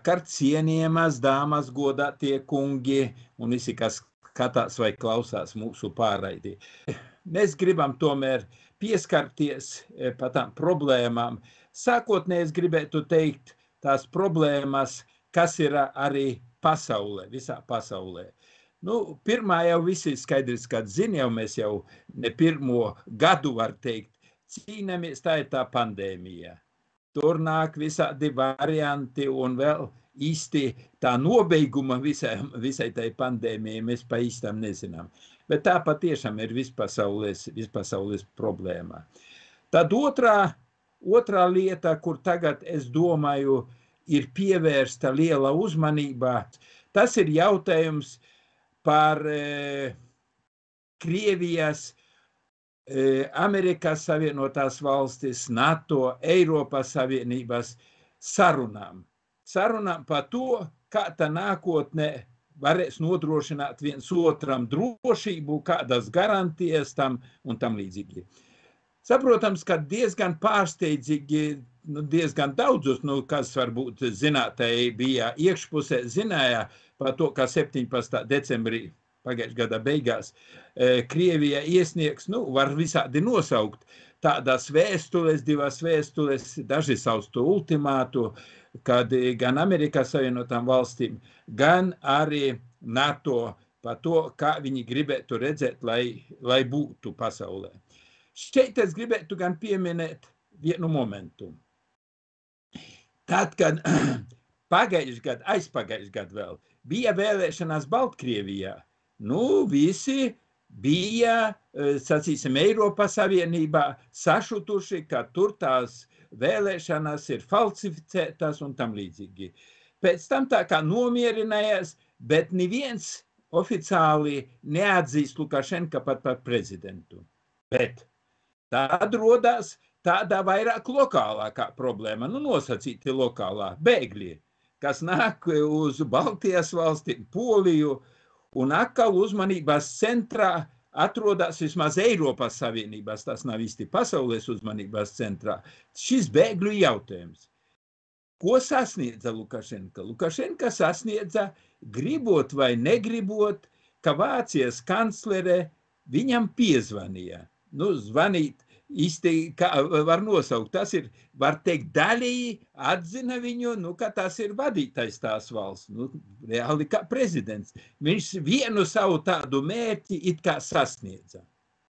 Vakar cienījamās dāmas, godātie kungi un visi, kas skatās vai klausās mūsu pārraidi. Mēs gribam tomēr pieskarties par tām problēmām. Sākotnēji es gribētu teikt tās problēmas, kas ir arī pasaulē, visā pasaulē. Nu, pirmā jau visi skaidrs, kad zina, jau mēs jau ne pirmo gadu var teikt, cīnāmies, tā ir tā pandēmija. Tur nāk visādi varianti un vēl īsti tā nobeiguma visai tai pandēmijai mēs pa īstam nezinām. Bet tā patiešām ir vispasaules problēma. Tad otrā lieta, kur tagad, es domāju, ir pievērsta liela uzmanība, tas ir jautājums par Krievijas, Amerikas Savienotās valstis, NATO, Eiropas Savienības sarunām. Sarunām par to, kā tā nākotnē varēs nodrošināt viens otram drošību, kādas garantijas tam un tam līdzīgi. Saprotams, ka diezgan pārsteidzīgi, diezgan daudzus, kas varbūt zinātāji bija iekšpusē, zināja par to, ka 17. decembrī pagājušā gada beigās Krievija iesniegs, var visādi nosaukt tādas vēstules, divas vēstules, daži sauc to ultimātu, kad gan Amerikas Savienotām valstīm, gan arī NATO par to, kā viņi gribētu redzēt, lai būtu pasaulē. Šeit es gribētu gan pieminēt vienu momentu. Tad, kad aizpagājušajā gadā vēl bija vēlēšanās Baltkrievijā, visi bija, sacīsim, Eiropas Savienībā sašutuši, ka tur tās vēlēšanas ir falsificētas un tam līdzīgi. Pēc tam tā kā nomierinājās, bet neviens oficiāli neatzīst Lukašenka pat par prezidentu. Bet tad rodās tāda vairāk lokālākā problēma, nosacīti lokālā, bēgļi, kas nāk uz Baltijas valstīm, Poliju, un atkal uzmanības centrā atrodas vismaz Eiropas Savienības, tas nav īsti pasaules uzmanības centrā, šis bēgļu jautājums. Ko sasniedza Lukašenka? Lukašenka sasniedza, gribot vai negribot, ka Vācijas kanclere viņam piezvanīja. Zvanīt īsti, kā var nosaukt, tas ir, var teikt, daļēji atzina viņu, ka tas ir vadītājs tās valsts, reāli kā prezidents. Viņš vienu savu tādu mērķi it kā sasniedza.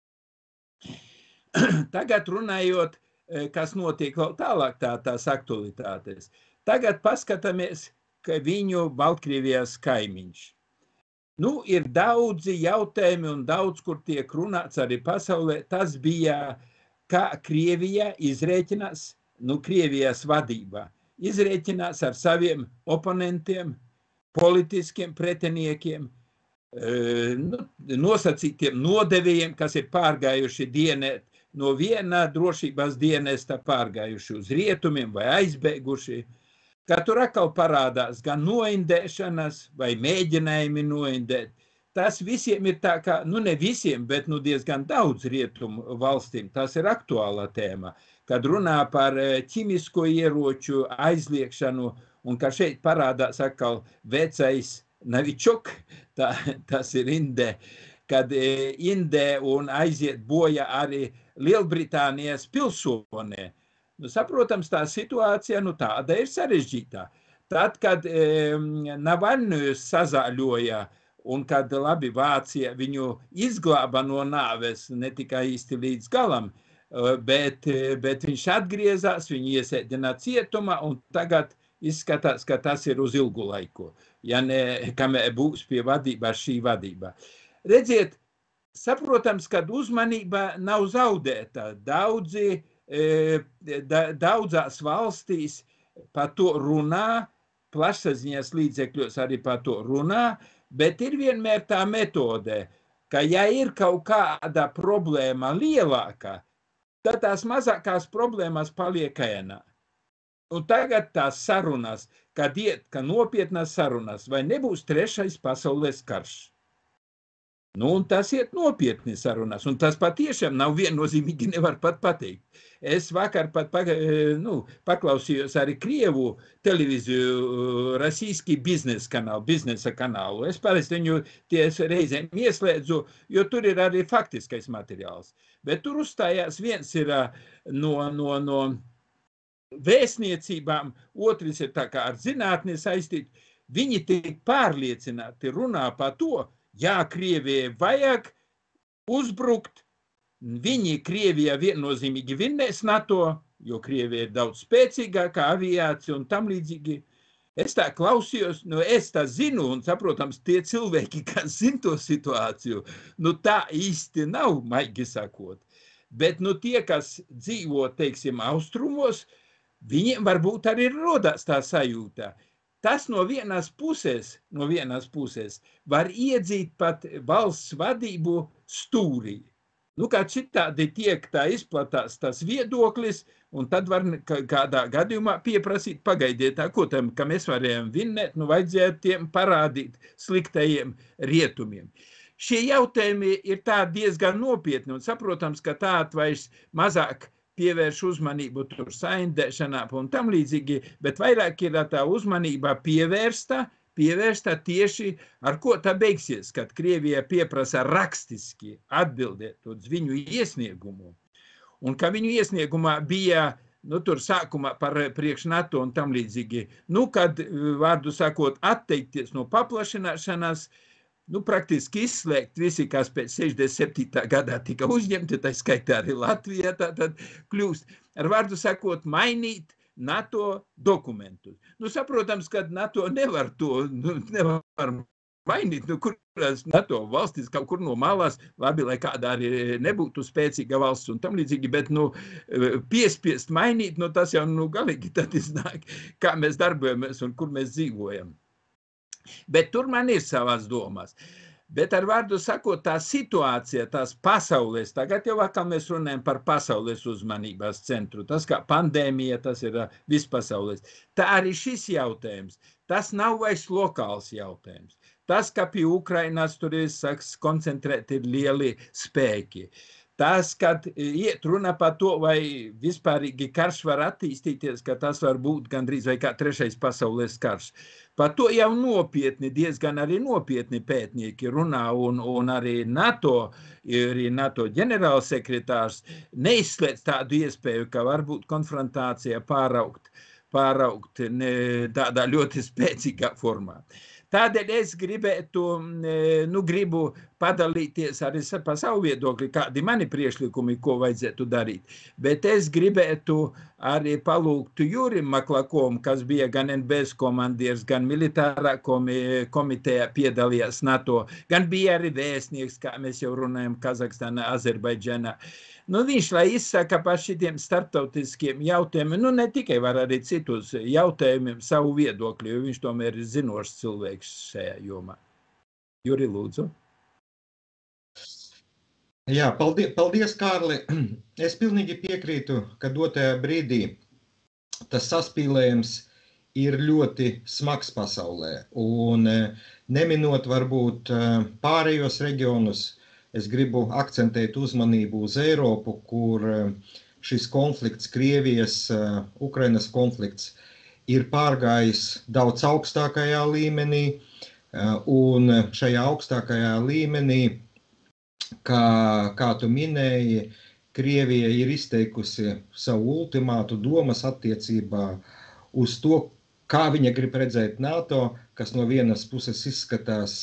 Tagad runājot, kas notiek vēl tālāk tās aktualitātes. Tagad paskatāmies, ka viņu Baltkrievijas kaimiņš. Ir daudzi jautājumi un daudz, kur tiek runāts arī pasaulē, tas bija, kā Krievija izrēķinās, Krievijas vadība, izrēķinās ar saviem oponentiem, politiskiem pretiniekiem, nosacītiem nodevējiem, kas ir pārgājuši dienēt no viena drošības dienesta, pārgājuši uz rietumiem vai aizbēguši, ka tur atkal parādās gan noindēšanas vai mēģinājumi noindēt. Tas visiem ir tā kā, ne visiem, bet diezgan daudz rietumu valstīm. Tas ir aktuāla tēma, kad runā par ķimisko ieroču aizliekšanu un ka šeit parādās atkal vecais Navičok, tas ir Indē, kad Indē un aiziet boja arī Lielbritānijas pilsonē. Saprotams, tā situācija, tāda ir sarežģītā. Tad, kad Navaļnojus sazāļoja, un kad labi Vācija viņu izglāba no nāves, ne tikai īsti līdz galam, bet viņš atgriezās, viņu iesēdina cietumā, un tagad izskatās, ka tas ir uz ilgu laiku, ja ne, kamēr būs pie vadībā šī vadība. Redziet, saprotams, kad uzmanība nav zaudēta. Daudzās valstīs par to runā, plašsaziņas līdzekļos arī par to runā, bet ir vienmēr tā metode, ka ja ir kaut kāda problēma lielāka, tad tās mazākās problēmas paliek ēnā. Un tagad tās sarunas, kad nopietnas sarunas, vai nebūs trešais pasaules karš. Nu, un tas iet nopietni sarunās, un tas patiešām nav viennozīmīgi, nevar pat pateikt. Es vakar pat paklausījos arī Krievu televīziju, rasīski biznesa kanālu. Es parasti viņu reizēm ieslēdzu, jo tur ir arī faktiskais materiāls. Bet tur uzstājās viens ir no vēstniecībām, otrs ir tā kā ar zinātni saistīti. Viņi tik pārliecināti runā par to, jā, Krievijai vajag uzbrukt, viņi Krievijā viennozīmīgi vinnēs NATO, jo Krievija ir daudz spēcīgākā aviācija un tam līdzīgi. Es tā klausījos, es tā zinu, un, saprotams, tie cilvēki, kas zina to situāciju, tā īsti nav, maigi sakot. Bet, tie, kas dzīvo, teiksim, austrumos, viņiem varbūt arī rodās tā sajūta. Tas no vienas puses var iedzīt pat valsts vadību stūrī. Kā citādi tiek tā izplatās tas viedoklis, un tad var kādā gadījumā pieprasīt, pagaidiet, ko tam, ka mēs varējām vinnēt, vajadzētu tiem parādīt sliktajiem rietumiem. Šie jautājumi ir tā diezgan nopietni, un saprotams, ka tād vairs mazāk pievērš uzmanību tur saindēšanā un tam līdzīgi, bet vairāk ir tā uzmanība pievērsta tieši ar ko tā beigsies, kad Krievija pieprasa rakstiski atbildēt uz viņu iesniegumu. Un ka viņu iesniegumā bija, tur sākumā par priekš NATO un tam līdzīgi, kad, vārdu sakot, atteikties no paplašināšanās, praktiski izslēgt visi, kas pēc 67. gadā tika uzņemti, tā skaitā arī Latvijā, tad kļūst, ar vārdu sakot, mainīt NATO dokumentus. Saprotams, ka NATO nevar to, nevar mainīt, kurās NATO valstis kaut kur no malās, labi, lai kādā arī nebūtu spēcīga valsts un tam līdzīgi, bet, piespiest mainīt, tas jau, galīgi tad iznāk, kā mēs darbojamies un kur mēs dzīvojam. Bet tur man ir savas domas. Bet ar vārdu sakot, tā situācija, tās pasaules, tagad jau atkal mēs runājam par pasaules uzmanības centru. Tas kā pandēmija, tas ir vispasaules. Tā arī šis jautājums, tas nav vairs lokāls jautājums. Tas, ka pie Ukrainas tur ir, koncentrēti ir lieli spēki. Tas, kad iet runa par to, vai vispārīgi karš var attīstīties, ka tas var būt gandrīz vai kā 3. pasaules karš. Par to jau nopietni, diezgan arī nopietni pētnieki runā, un arī NATO ģenerālsekretārs neizslēdz tādu iespēju, ka varbūt konfrontācija pāraugt tādā ļoti spēcīgā formā. Tādēļ es gribu padalīties arī par savu viedokli, kādi mani priekšlikumi, ko vajadzētu darīt. Bet es gribētu arī palūgt Jurim Maklakovam, kas bija gan NBS komandieris, gan militārā komiteja piedalījās NATO, gan bija arī vēstnieks, kā mēs jau runājam, Kazahstānā, Azerbaidžanā. Viņš, lai izsaka par šitiem starptautiskiem jautājumiem, ne tikai var arī citus jautājumiem savu viedokli, jo viņš tomēr ir zinošs cilvēks šajā jomā. Juri, lūdzu. Jā, paldies, Kārli. Es pilnīgi piekrītu, ka dotajā brīdī tas saspīlējums ir ļoti smags pasaulē. Un neminot varbūt pārējos reģionus, es gribu akcentēt uzmanību uz Eiropu, kur šis konflikts, Krievijas, Ukrainas konflikts, ir pārgājis daudz augstākajā līmenī, un šajā augstākajā līmenī, kā tu minēji, Krievija ir izteikusi savu ultimātu domas attiecībā uz to, kā viņa grib redzēt NATO, kas no vienas puses izskatās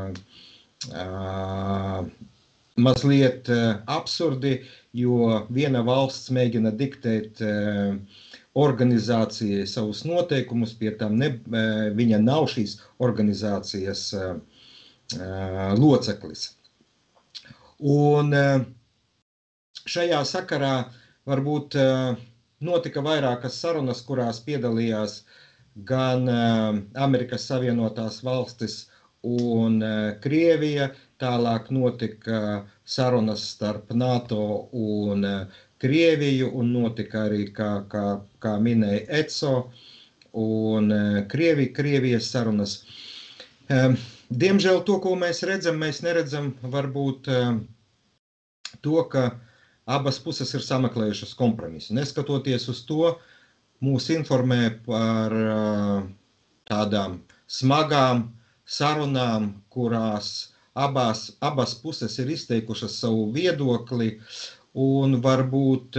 mazliet absurdi, jo viena valsts mēģina diktēt organizācijai savus noteikumus, pie tam viņa nav šīs organizācijas loceklis. Un šajā sakarā varbūt notika vairākas sarunas, kurās piedalījās gan Amerikas Savienotās valstis un Krievija, tālāk notika sarunas starp NATO un Krieviju, un notika arī, kā minēja ECO, un Krievijas sarunas. Diemžēl to, ko mēs neredzam varbūt to, ka abas puses ir sameklējušas kompromisu. Neskatoties uz to, mūs informē par tādām smagām sarunām, kurās abas puses ir izteikušas savu viedokli, un varbūt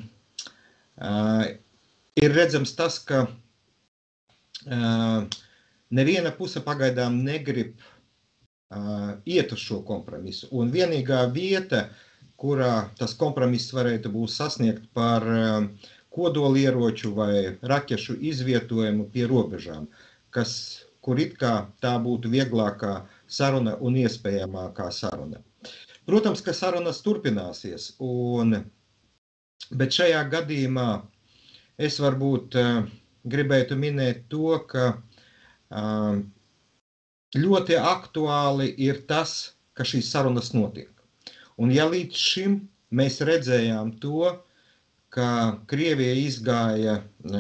ir redzams tas, ka neviena puse pagaidām negrib iet uz šo kompromisu. Un vienīgā vieta, kurā tas kompromiss varētu būt sasniegt par kodolieroču vai raķešu izvietojumu pie robežām, kur it kā tā būtu vieglākā saruna un iespējamākā saruna. Protams, ka sarunas turpināsies, bet šajā gadījumā es varbūt gribētu minēt to, ka ļoti aktuāli ir tas, ka šīs sarunas notiek. Un ja līdz šim mēs redzējām to, ka Krievija izgāja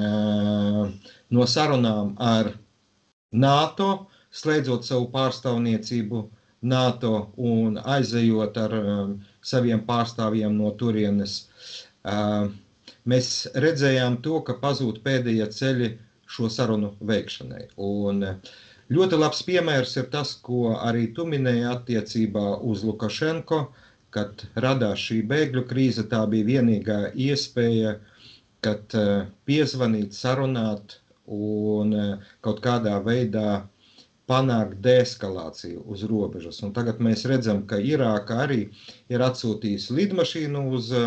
no sarunām ar NATO, slēdzot savu pārstāvniecību NATO un aizejot ar saviem pārstāvjiem no turienes, mēs redzējām to, ka pazūd pēdējie ceļi šo sarunu veikšanai. Un ļoti labs piemērs ir tas, ko arī tu minēji attiecībā uz Lukašenko, kad radās šī bēgļu krīze. Tā bija vienīgā iespēja, kad piezvanīt, sarunāt un kaut kādā veidā panākt deeskalāciju uz robežas. Un tagad mēs redzam, ka Irāka arī ir atsūtījusi lidmašīnu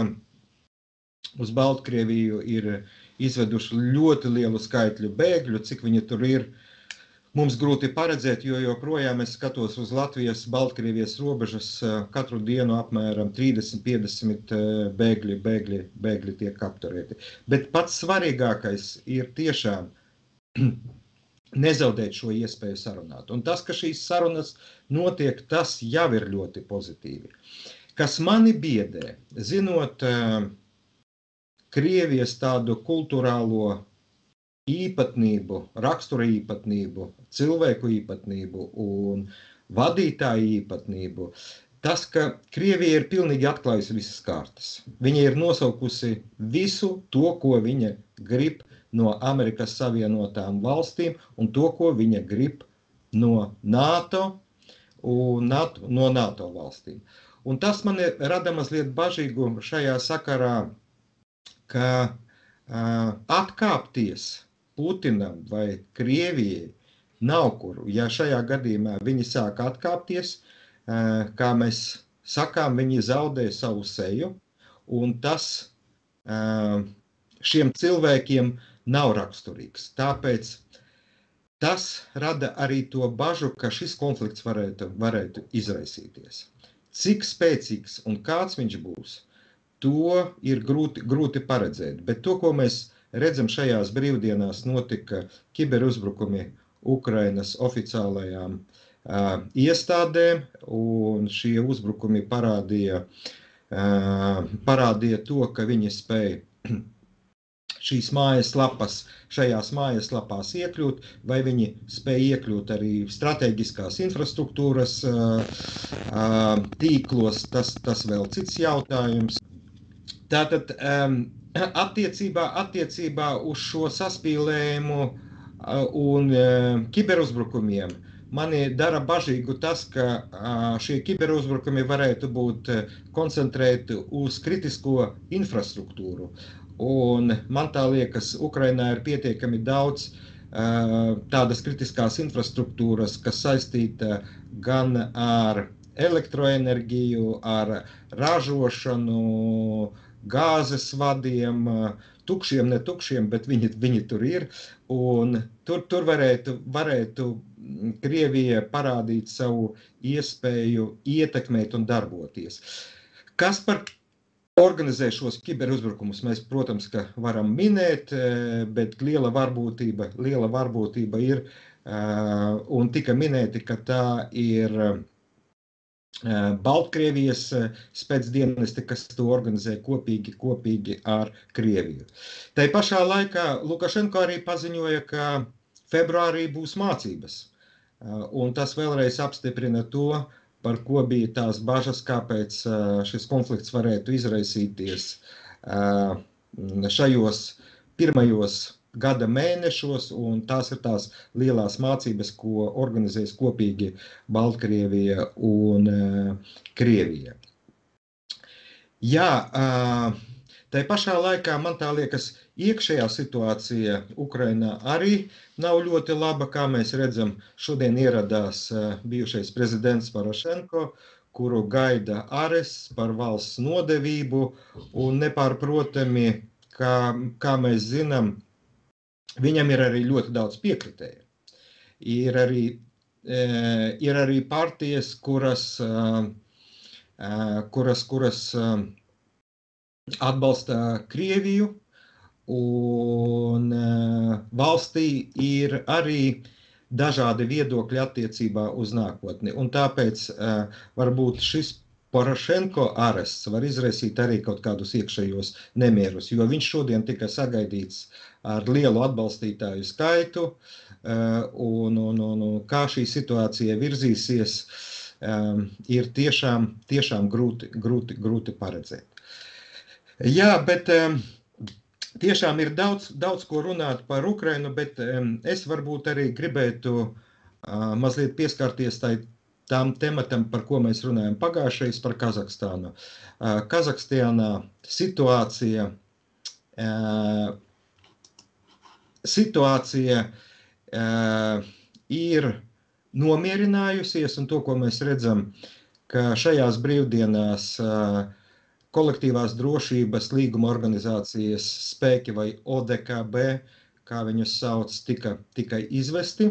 uz Baltkrieviju, ir izveduši ļoti lielu skaitļu bēgļu, cik viņi tur ir. Mums grūti paredzēt, jo joprojām es skatos uz Latvijas, Baltkrievijas robežas, katru dienu apmēram 30-50 bēgļi tiek apturēti. Bet pats svarīgākais ir tiešām nezaudēt šo iespēju sarunāt. Un tas, ka šīs sarunas notiek, tas jau ir ļoti pozitīvi. Kas mani biedē, zinot Krievijas tādu kulturālo īpatnību, rakstura īpatnību, cilvēku īpatnību un vadītāju īpatnību, tas, ka Krievija ir pilnīgi atklājusi visas kartas. Viņa ir nosaukusi visu to, ko viņa grib no Amerikas Savienotām valstīm un to, ko viņa grib no NATO un no NATO valstīm. Un tas man rada mazliet bažīgu šajā sakarā, ka atkāpties Putinam vai Krievijai nav kur. Ja šajā gadījumā viņi sāk atkāpties, kā mēs sakām, viņi zaudē savu seju, un tas šiem cilvēkiem nav raksturīgs. Tāpēc tas rada arī to bažu, ka šis konflikts varētu izraisīties. Cik spēcīgs un kāds viņš būs, to ir grūti paredzēt. Bet to, ko mēs redzam šajās brīvdienās, notika kiberuzbrukumi Ukrainas oficiālajām iestādēm, un šie uzbrukumi parādīja to, ka viņi spēja šajās mājaslapās iekļūt, vai viņi spēja iekļūt arī strateģiskās infrastruktūras tīklos, tas vēl cits jautājums. Tātad attiecībā uz šo saspīlējumu un kiberuzbrukumiem mani dara bažīgu tas, ka šie kiberuzbrukumi varētu būt koncentrēti uz kritisko infrastruktūru. Un man tā liekas, Ukrainā ir pietiekami daudz tādas kritiskās infrastruktūras, kas saistīta gan ar elektroenerģiju, ar ražošanu, gāzes vadiem, tukšiem, netukšiem, bet viņi tur ir. Un tur varētu Krievija parādīt savu iespēju ietekmēt un darboties. Kas par organizē šos kiberuzbrukumus, mēs, protams, ka varam minēt, bet liela varbūtība ir, un tika minēti, ka tā ir Baltkrievijas spēcdienesti, kas to organizē kopīgi ar Krieviju. Tai pašā laikā Lukašenko arī paziņoja, ka februārī būs mācības. Un tas vēlreiz apstiprina to, par ko bija tās bažas, kāpēc šis konflikts varētu izraisīties šajos pirmajos gada mēnešos, un tās ir tās lielās mācības, ko organizēs kopīgi Baltkrievija un Krievija. Jā, tai pašā laikā man tā liekas, iekšējā situācija Ukrainā arī nav ļoti laba, kā mēs redzam. Šodien ieradās bijušais prezidents Porošenko, kuru gaida arests par valsts nodevību, un nepārprotami, kā mēs zinām, viņam ir arī ļoti daudz piekritēju. Ir arī partijas, kuras atbalsta Krieviju, un valstī ir arī dažādi viedokļi attiecībā uz nākotni. Un tāpēc varbūt šis Porošenko arests var izraisīt arī kaut kādus iekšējos nemierus, jo viņš šodien tika sagaidīts ar lielu atbalstītāju skaitu, un kā šī situācija virzīsies, ir tiešām grūti paredzēt. Jā, bet tiešām ir daudz ko runāt par Ukrainu, bet es varbūt arī gribētu mazliet pieskarties tām tematam, par ko mēs runājam pagājušreiz, par Kazahstānu. Kazahstānā situācija ir nomierinājusies, un to, ko mēs redzam, ka šajās brīvdienās kolektīvās drošības līguma organizācijas spēki vai ODKB, kā viņus sauc, tika izvesti.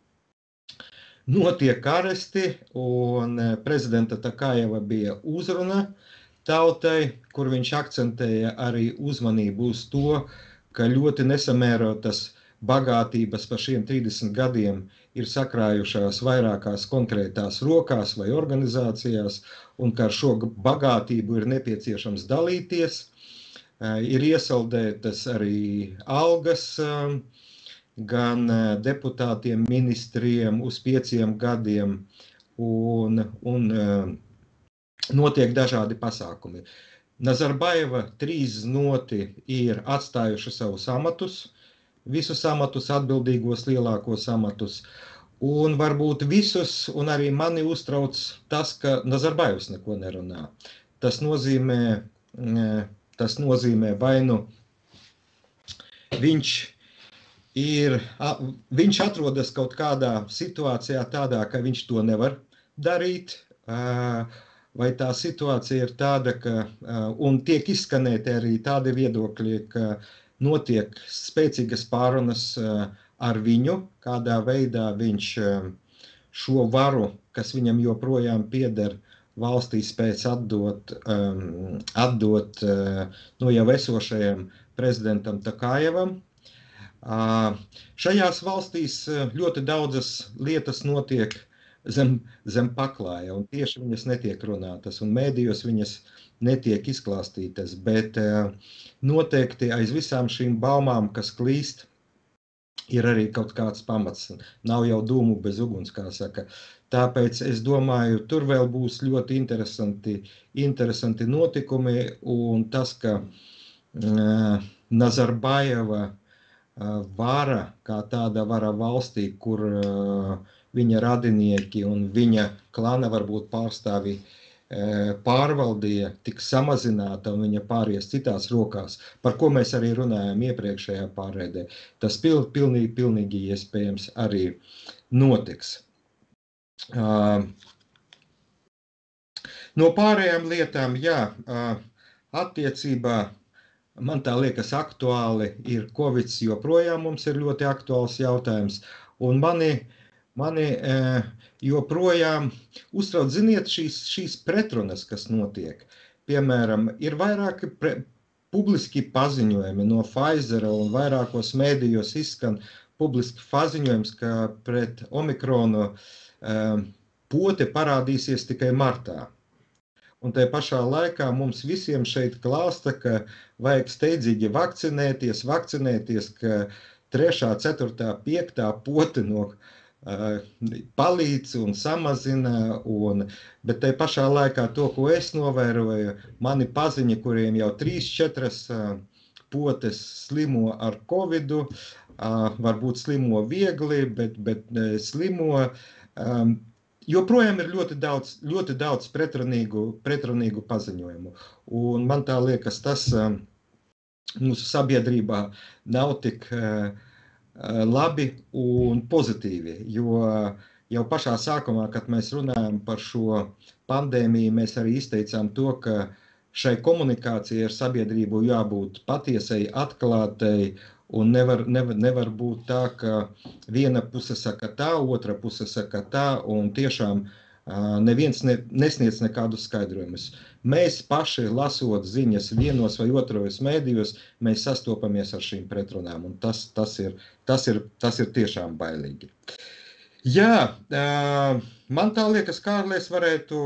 Notiek aresti, un prezidenta Takajeva bija uzruna tautai, kur viņš akcentēja arī uzmanību uz to, ka ļoti nesamērotas bagātības pa šiem 30 gadiem ir sakrājušās vairākās konkrētās rokās vai organizācijās, un ka ar šo bagātību ir nepieciešams dalīties. Ir iesaldētas arī algas gan deputātiem, ministriem uz 5 gadiem, un notiek dažādi pasākumi. Nazarbajeva 3 noti ir atstājuši savus amatus, visus amatus, atbildīgos lielākos amatus, un varbūt visus, un arī mani uztrauc tas, ka Nazarbajevs neko nerunā. Tas nozīmē vai nu viņš atrodas kaut kādā situācijā tādā, ka viņš to nevar darīt, vai tā situācija ir tāda, ka, un tiek izskanēti arī tādi viedokļi, ka notiek spēcīgas pārunas ar viņu, kādā veidā viņš šo varu, kas viņam joprojām pieder, valstī spēc atdot jau esošajam prezidentam Takajevam. Šajās valstīs ļoti daudzas lietas notiek zem paklāja, un tieši viņas netiek runātas, un mēdījos viņas netiek izklāstītas, bet noteikti aiz visām šīm baumām, kas klīst, ir arī kaut kāds pamats. Nav jau dūmu bez uguns, kā saka. Tāpēc es domāju, tur vēl būs ļoti interesanti notikumi, un tas, ka Nazarbajeva vara, kā tāda vara valstī, kur viņa radinieki un viņa klana varbūt pārstāvi pārvaldīja, tik samazināta un viņa pāries citās rokās, par ko mēs arī runājām iepriekšējā pārraidē. Tas pilnīgi iespējams arī notiks. No pārējām lietām, jā, attiecībā, man tā liekas aktuāli, ir Covids joprojām mums ir ļoti aktuāls jautājums, un mani joprojām uztrauc, ziniet, šīs pretrunas, kas notiek. Piemēram, ir vairāki publiski paziņojumi no Pfizera un vairākos mēdījos izskan publiski paziņojums, ka pret Omikronu pote parādīsies tikai martā. Un tai pašā laikā mums visiem šeit klāsta, ka vajag steidzīgi vakcinēties, ka 3., 4., 5. pote palīdz un samazina, bet tai pašā laikā to, ko es novēroju, mani paziņi, kuriem jau 3-4 potes slimo ar covidu, varbūt slimo viegli, bet slimo. Joprojām ir ļoti daudz pretrunīgu paziņojumu. Un man tā liekas, tas mūsu sabiedrībā nav tik labi un pozitīvi, jo jau pašā sākumā, kad mēs runājam par šo pandēmiju, mēs arī izteicām to, ka šai komunikācijai ar sabiedrību jābūt patiesai, atklātai, un nevar būt tā, ka viena puse saka tā, otra puse saka tā, un tiešām neviens nesniedz nekādus skaidrojumus. Mēs paši, lasot ziņas vienos vai otros mēdījos, mēs sastopamies ar šīm pretrunām, un tas ir tiešām bailīgi. Jā, man tā liekas, Kārlis, varētu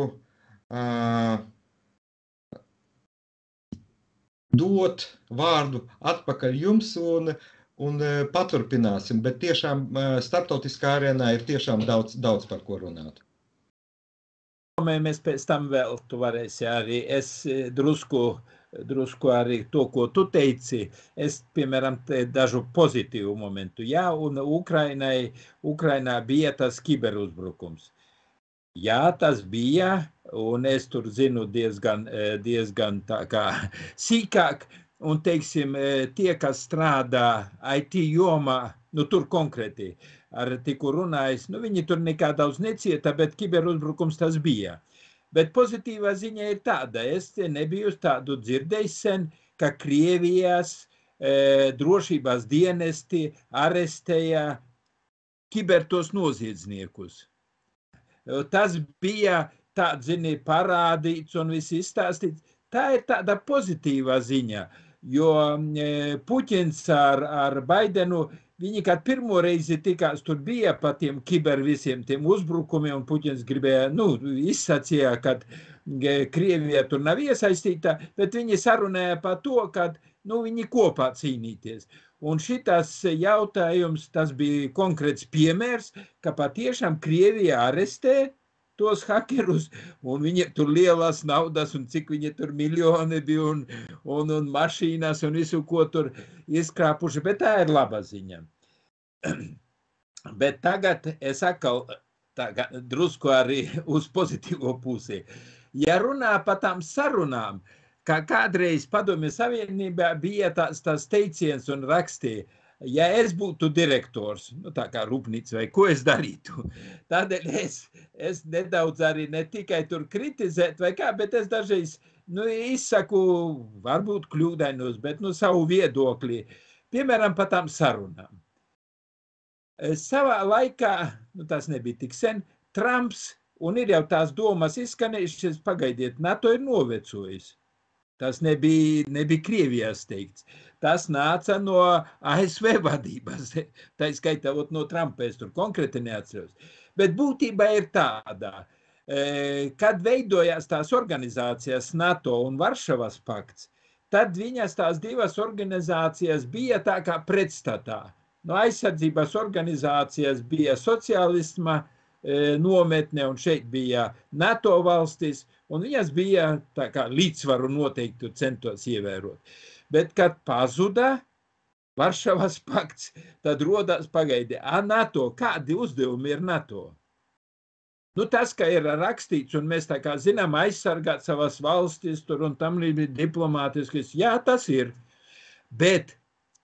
dot vārdu atpakaļ jums un paturpināsim, bet tiešām starptautiskā arēnā ir tiešām daudz par ko runāt. Mēs pēc tam vēl tu varēsi arī, es drusku arī to, ko tu teici, es, piemēram, dažu pozitīvu momentu. Jā, un Ukrainā bija tas kiberuzbrukums. Jā, tas bija, un es tur zinu diezgan tā kā sīkāk, un, teiksim, tie, kas strādā IT jomā, tur konkrēti ar tiku runājis, viņi tur nekā daudz necieta, bet kiberuzbrukums tas bija. Bet pozitīvā ziņa ir tāda, es nebiju tādu dzirdējis sen, ka Krievijas drošības dienesti arestēja kibertos noziedzniekus. Tas bija tāds, parādīts un viss izstāstīts. Tā ir tāda pozitīva ziņa, jo Puķins ar Baidenu, viņi kad pirmo reizi tikās, tur bija pa tiem visiem tiem uzbrukumiem, un Puķins gribēja, izsacīja, kad Krievija tur nav iesaistīta, bet viņi sarunāja par to, kad viņi kopā cīnīties. Un šitas jautājums, tas bija konkrēts piemērs, ka patiešām Krievija arestē tos hakerus, un viņi tur lielas naudas, un cik viņi tur miljoni bija, un mašīnas, un visu, ko tur izkrāpuši, bet tā ir laba ziņa. Bet tagad es atkal drusku arī uz pozitīvo pusi. Ja runā par tām sarunām, ka kādreiz Padomju Savienībā bija tas teiciens un rakstīja, ja es būtu direktors, tā kā rūpnīca vai ko es darītu, tādēļ es nedaudz arī ne tikai tur kritizēt vai kā, bet es dažreiz izsaku, varbūt kļūdainos, bet savu viedokli, piemēram, par tām sarunām. Savā laikā, tas nebija tik sen, Trumps, un ir jau tās domas izskanējušas, pagaidiet, NATO ir novecojis. Tas nebija Krievijas teikts. Tas nāca no ASV vadības, tā skaitā no Trumpa, es tur konkrēti neatceros. Bet būtībā ir tāda, kad veidojās tās organizācijas NATO un Varšavas pakts, tad viņas tās divas organizācijas bija tā kā pretstatā. No aizsardzības organizācijas bija sociālisma nometne, un šeit bija NATO valstis, un viņas bija tā kā līdzsvaru noteikti centos ievērot. Bet, kad pazuda Varšavas pakts, tad rodās pagaidi, NATO, kādi uzdevumi ir NATO? Tas, ka ir rakstīts, un mēs tā kā zinām aizsargāt savas valstis tur un tam līdzīgi diplomātiskis, jā, tas ir. Bet,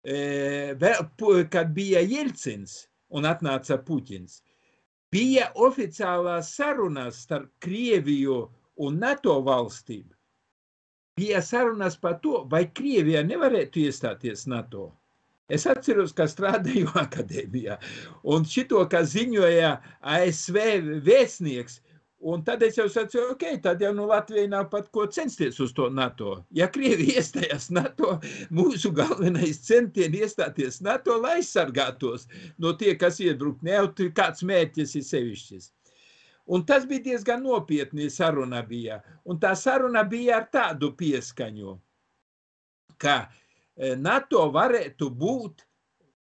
kad bija Jelcins un atnāca Puķins, bija oficiālās sarunas starp Krieviju un NATO valstīm. Bija sarunas par to, vai Krievija nevarētu iestāties NATO. Es atceros, ka strādāju akadēmijā, un šito, ka ziņoja ASV vēstnieks, un tad es jau sacīju, ok, tad jau Latvijai nav pat ko censties uz to NATO. Ja Krievija iestājās NATO, mūsu galvenais centieni iestāties NATO, lai aizsargātos no tie, kas iedrukt, ne jau kāds mērķis ir sevišķis. Un tas bija diezgan nopietni saruna bija, un tā saruna bija ar tādu pieskaņu, ka NATO varētu būt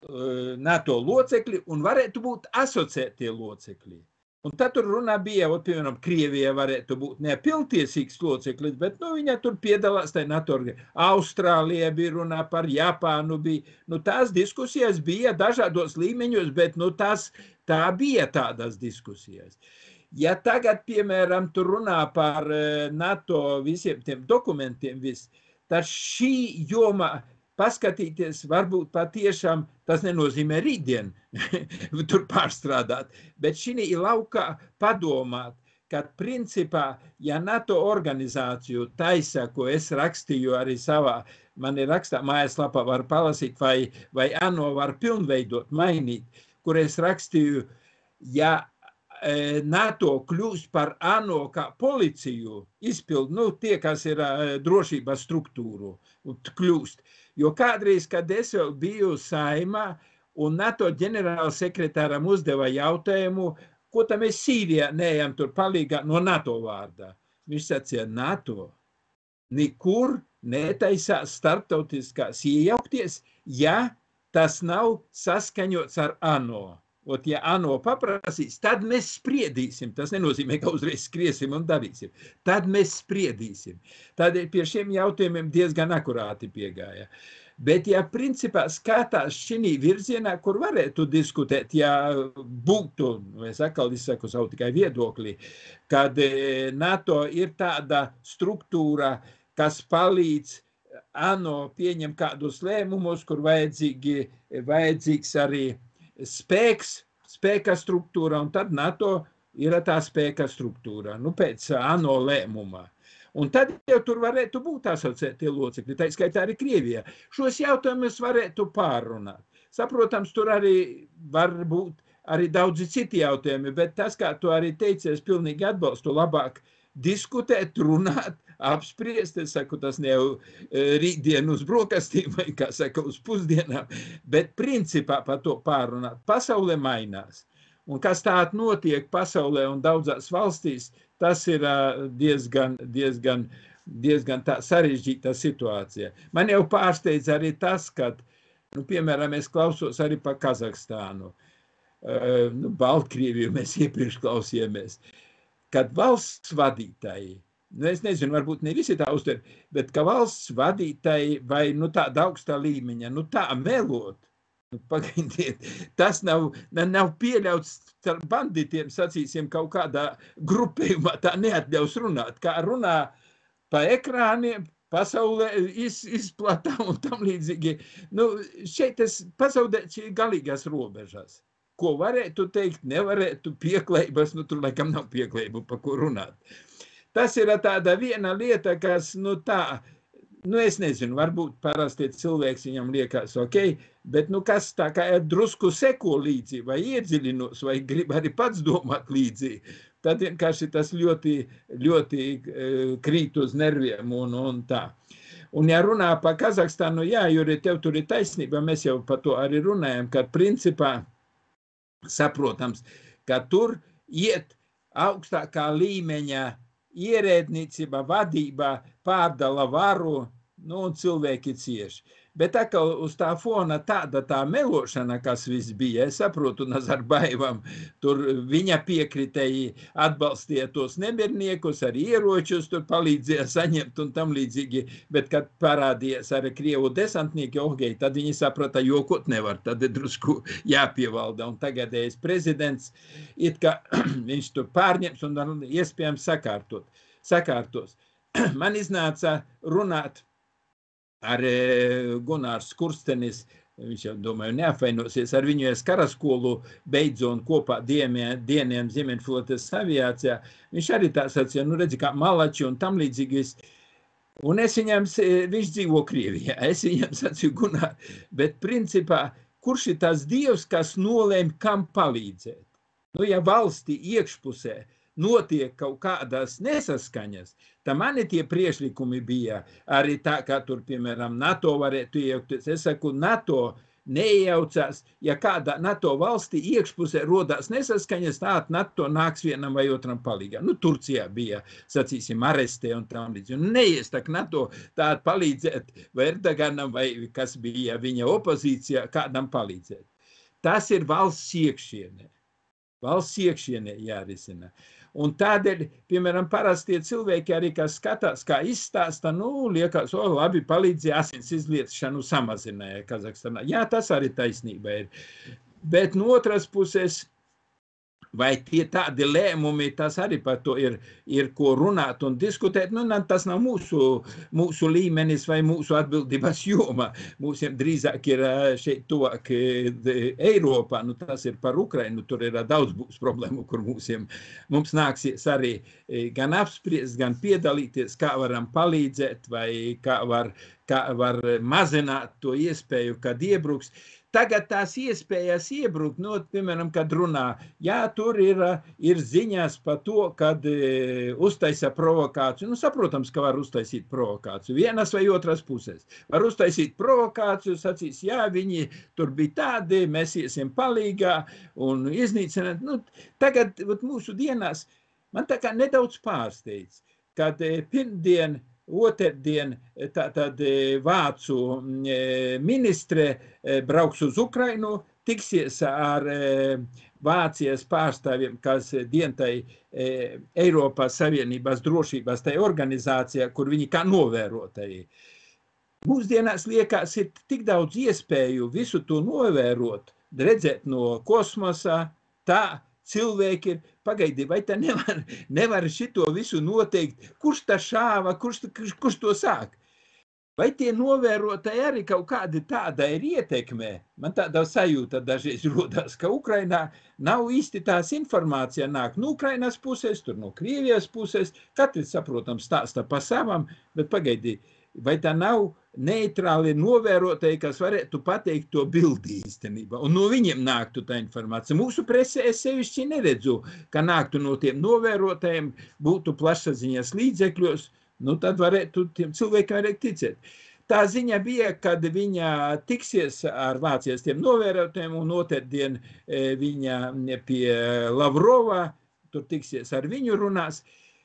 NATO locekļi un varētu būt asociētie locekļi. Un tad tur runā bija, piemēram, Krievija varētu būt nepilntiesīgs loceklis, bet viņa tur piedalās tajā NATO. Austrālija bija runā par Japānu, bija, tās diskusijas bija dažādos līmeņos, bet tā bija tādas diskusijas. Ja tagad, piemēram, tur runā par NATO visiem tiem dokumentiem, tad šī joma paskatīties, varbūt patiešām tas nenozīmē rītdien tur pārstrādāt, bet šī laukā padomāt, ka principā, ja NATO organizāciju taisa, ko es rakstīju arī savā, man ir rakstā mājaslapā var palasīt, vai ANO var pilnveidot, mainīt, kur es rakstīju, ja NATO kļūst par ANO kā policiju, izpildu, tie, kas ir drošības struktūru, kļūst. Jo kādreiz, kad es vēl biju Saimā un NATO ģenerālsekretāram uzdeva jautājumu, ko tam mēs Sīrijā neejam tur palīgā no NATO vārdā. Viņš sacīja, NATO nekur netaisās starptautiskās iejaukties, ja tas nav saskaņots ar ANO. Ja ANO paprasīs, tad mēs spriedīsim. Tas nenozīmē, ka uzreiz skriesim un darīsim. Tad mēs spriedīsim. Tādēļ pie šiem jautājumiem diezgan akurāti piegāja. Bet, ja principā skatās šī virzienā, kur varētu diskutēt, ja būtu, es atkal izsaku savu tikai viedokli, kad NATO ir tāda struktūra, kas palīdz ANO pieņem kādus lēmumus, kur vajadzīgs arī spēka struktūra, un tad NATO ir tā spēka struktūra, pēc ANO lēmuma. Un tad jau tur varētu būt asociētie locekļi, tā skaitā arī Krievijā. Šos jautājumus varētu pārrunāt. Saprotams, tur arī var būt arī daudzi citi jautājumi, bet tas, kā tu arī teici, es pilnīgi atbalstu, labāk diskutēt, runāt, apspriest, es saku, tas ne jau rītdien uz brokastīm, vai, kā saka, uz pusdienām, bet principā par to pārunāt. Pasaule mainās. Un kas tād notiek pasaulē un daudzās valstīs, tas ir diezgan tā sarežģīta situācija. Man jau pārsteidz arī tas, kad, piemēram, es klausos arī par Kazahstānu. Baltkrieviju mēs iepriekš klausījāmies. Kad valsts vadītāji, es nezinu, varbūt ne visi tā uztver, bet ka valsts vadītāji vai tāda augstā līmeņa, tā melot, pagaidiet, tas nav pieļauts ar banditiem, sacīsim, kaut kādā grupējumā, tā neatļaus runāt, kā runā pa ekrāniem, pasaulē izplatā un tam līdzīgi. Šeit es pazaudēt šī galīgās robežas. Ko varētu teikt, nevarētu pieklājības, tur laikam nav pieklājību, pa ko runāt. Tas ir tāda viena lieta, kas, es nezinu, varbūt parasti cilvēks viņam liekas, ok, bet, kas tā kā drusku seko līdzi, vai iedziļinos, vai grib arī pats domāt līdzi, tad vienkārši tas ļoti, ļoti krīt uz nerviem un tā. Un, ja runā par Kazahstānu, jā, Juri, tev tur ir taisnība, mēs jau par to arī runājam, ka principā saprotams, ka tur iet augstākā līmeņa ierēdniecība, vadība, pārdala varu, un cilvēki cieši. Bet tā kā uz tā fona tāda tā melošana, kas viss bija, es saprotu Nazarbajevam, tur viņa piekritēji atbalstīja tos nemierniekus, arī ieročus tur palīdzēja saņemt un tam līdzīgi, bet kad parādījās arī Krievu desantnieki, tad viņi saprata, jokot nevar, tad ir drusku jāpievalda. Un tagadējais prezidents, it kā viņš tur pārņems un iespējams sakārtos. Man iznāca runāt ar Gunārs Kurstenis, viņš jau, domāju, neapvainosies, ar viņu es karaskolu beidzu un kopā dieniem Ziemeļflotes aviācijā. Viņš arī tā sacīja, redzi, kā malači un tam līdzīgais. Un viņš dzīvo Krievijā. Es viņam sacīju, Gunār, bet principā, kurš ir tas dievs, kas nolēma, kam palīdzēt? Ja valsti iekšpusē notiek kaut kādas nesaskaņas, tā mani tie priešlikumi bija arī tā, kā tur, piemēram, NATO varētu iejaukties. Es saku, NATO neiejaucās, ja kādā NATO valstī iekšpusē rodās nesaskaņas, tā NATO nāks vienam vai otram palīgā. Nu, Turcijā bija, sacīsim, arestē un tam līdz. Un neiestak NATO tā palīdzēt vai Erdoganam vai kas bija viņa opozīcijā, kādam palīdzēt. Tas ir valsts iekšienē. Valsts iekšienē jārisina. Un tādēļ, piemēram, parastie cilvēki arī, kas skatās, kā izstāsta, nu, liekas, labi, palīdzēja asins izliešanu samazināja Kazahstanā. Jā, tas arī taisnība ir. Bet no otras puses, vai tie tādi lēmumi, tas arī par to ir ko runāt un diskutēt. Nu, tas nav mūsu līmenis vai mūsu atbildības joma. Mūsiem drīzāk ir šeit tuvāk Eiropā, nu, tas ir par Ukrainu, tur ir daudz būs problēmu, kur mums nāksies arī gan apspriest, gan piedalīties, kā varam palīdzēt vai kā var mazināt to iespēju, kad iebruks. Tagad tās iespējas iebrukt, nu, piemēram, kad runā, jā, tur ir ziņas par to, kad uztaisa provokāciju. Nu, saprotams, ka var uztaisīt provokāciju. Vienas vai otras puses. Var uztaisīt provokāciju, sacīs, jā, viņi tur bija tādi, mēs iesim palīgā un iznīcināt. Nu, tagad mūsu dienās man tā kā nedaudz pārsteidz, kad pirmdien, otrdien tātad vācu ministre brauks uz Ukrainu, tiksies ar Vācijas pārstāvjiem, kas dientai Eiropas Savienības drošības tai organizācijā, kur viņi kā novērotāji. Mūsdienās liekas, ir tik daudz iespēju visu to novērot, redzēt no kosmosa, tā cilvēki ir, pagaidi, vai tā nevar šito visu noteikt, kurš tā šāva, kurš to sāk? Vai tie novērotāji arī kaut kādi tāda ir ietekmē? Man tāda sajūta dažreiz rodās, ka Ukrainā nav īsti tās informācija nāk no Ukrainas puses, tur no Krievijas puses, katrs, saprotams, stāsta pa savam, bet pagaidi, vai tā nav neitrāli novērotāji, kas varētu pateikt to bildi īstenībā, un no viņiem nāktu tā informācija. Mūsu presē es sevišķi neredzu, ka nāktu no tiem novērotājiem, būtu plašsaziņas līdzekļos, nu tad tiem cilvēkiem varētu ticēt. Tā ziņa bija, kad viņa tiksies ar Vācijas tiem novērotājiem, un otrdien viņa pie Lavrova, tur tiksies ar viņu runās.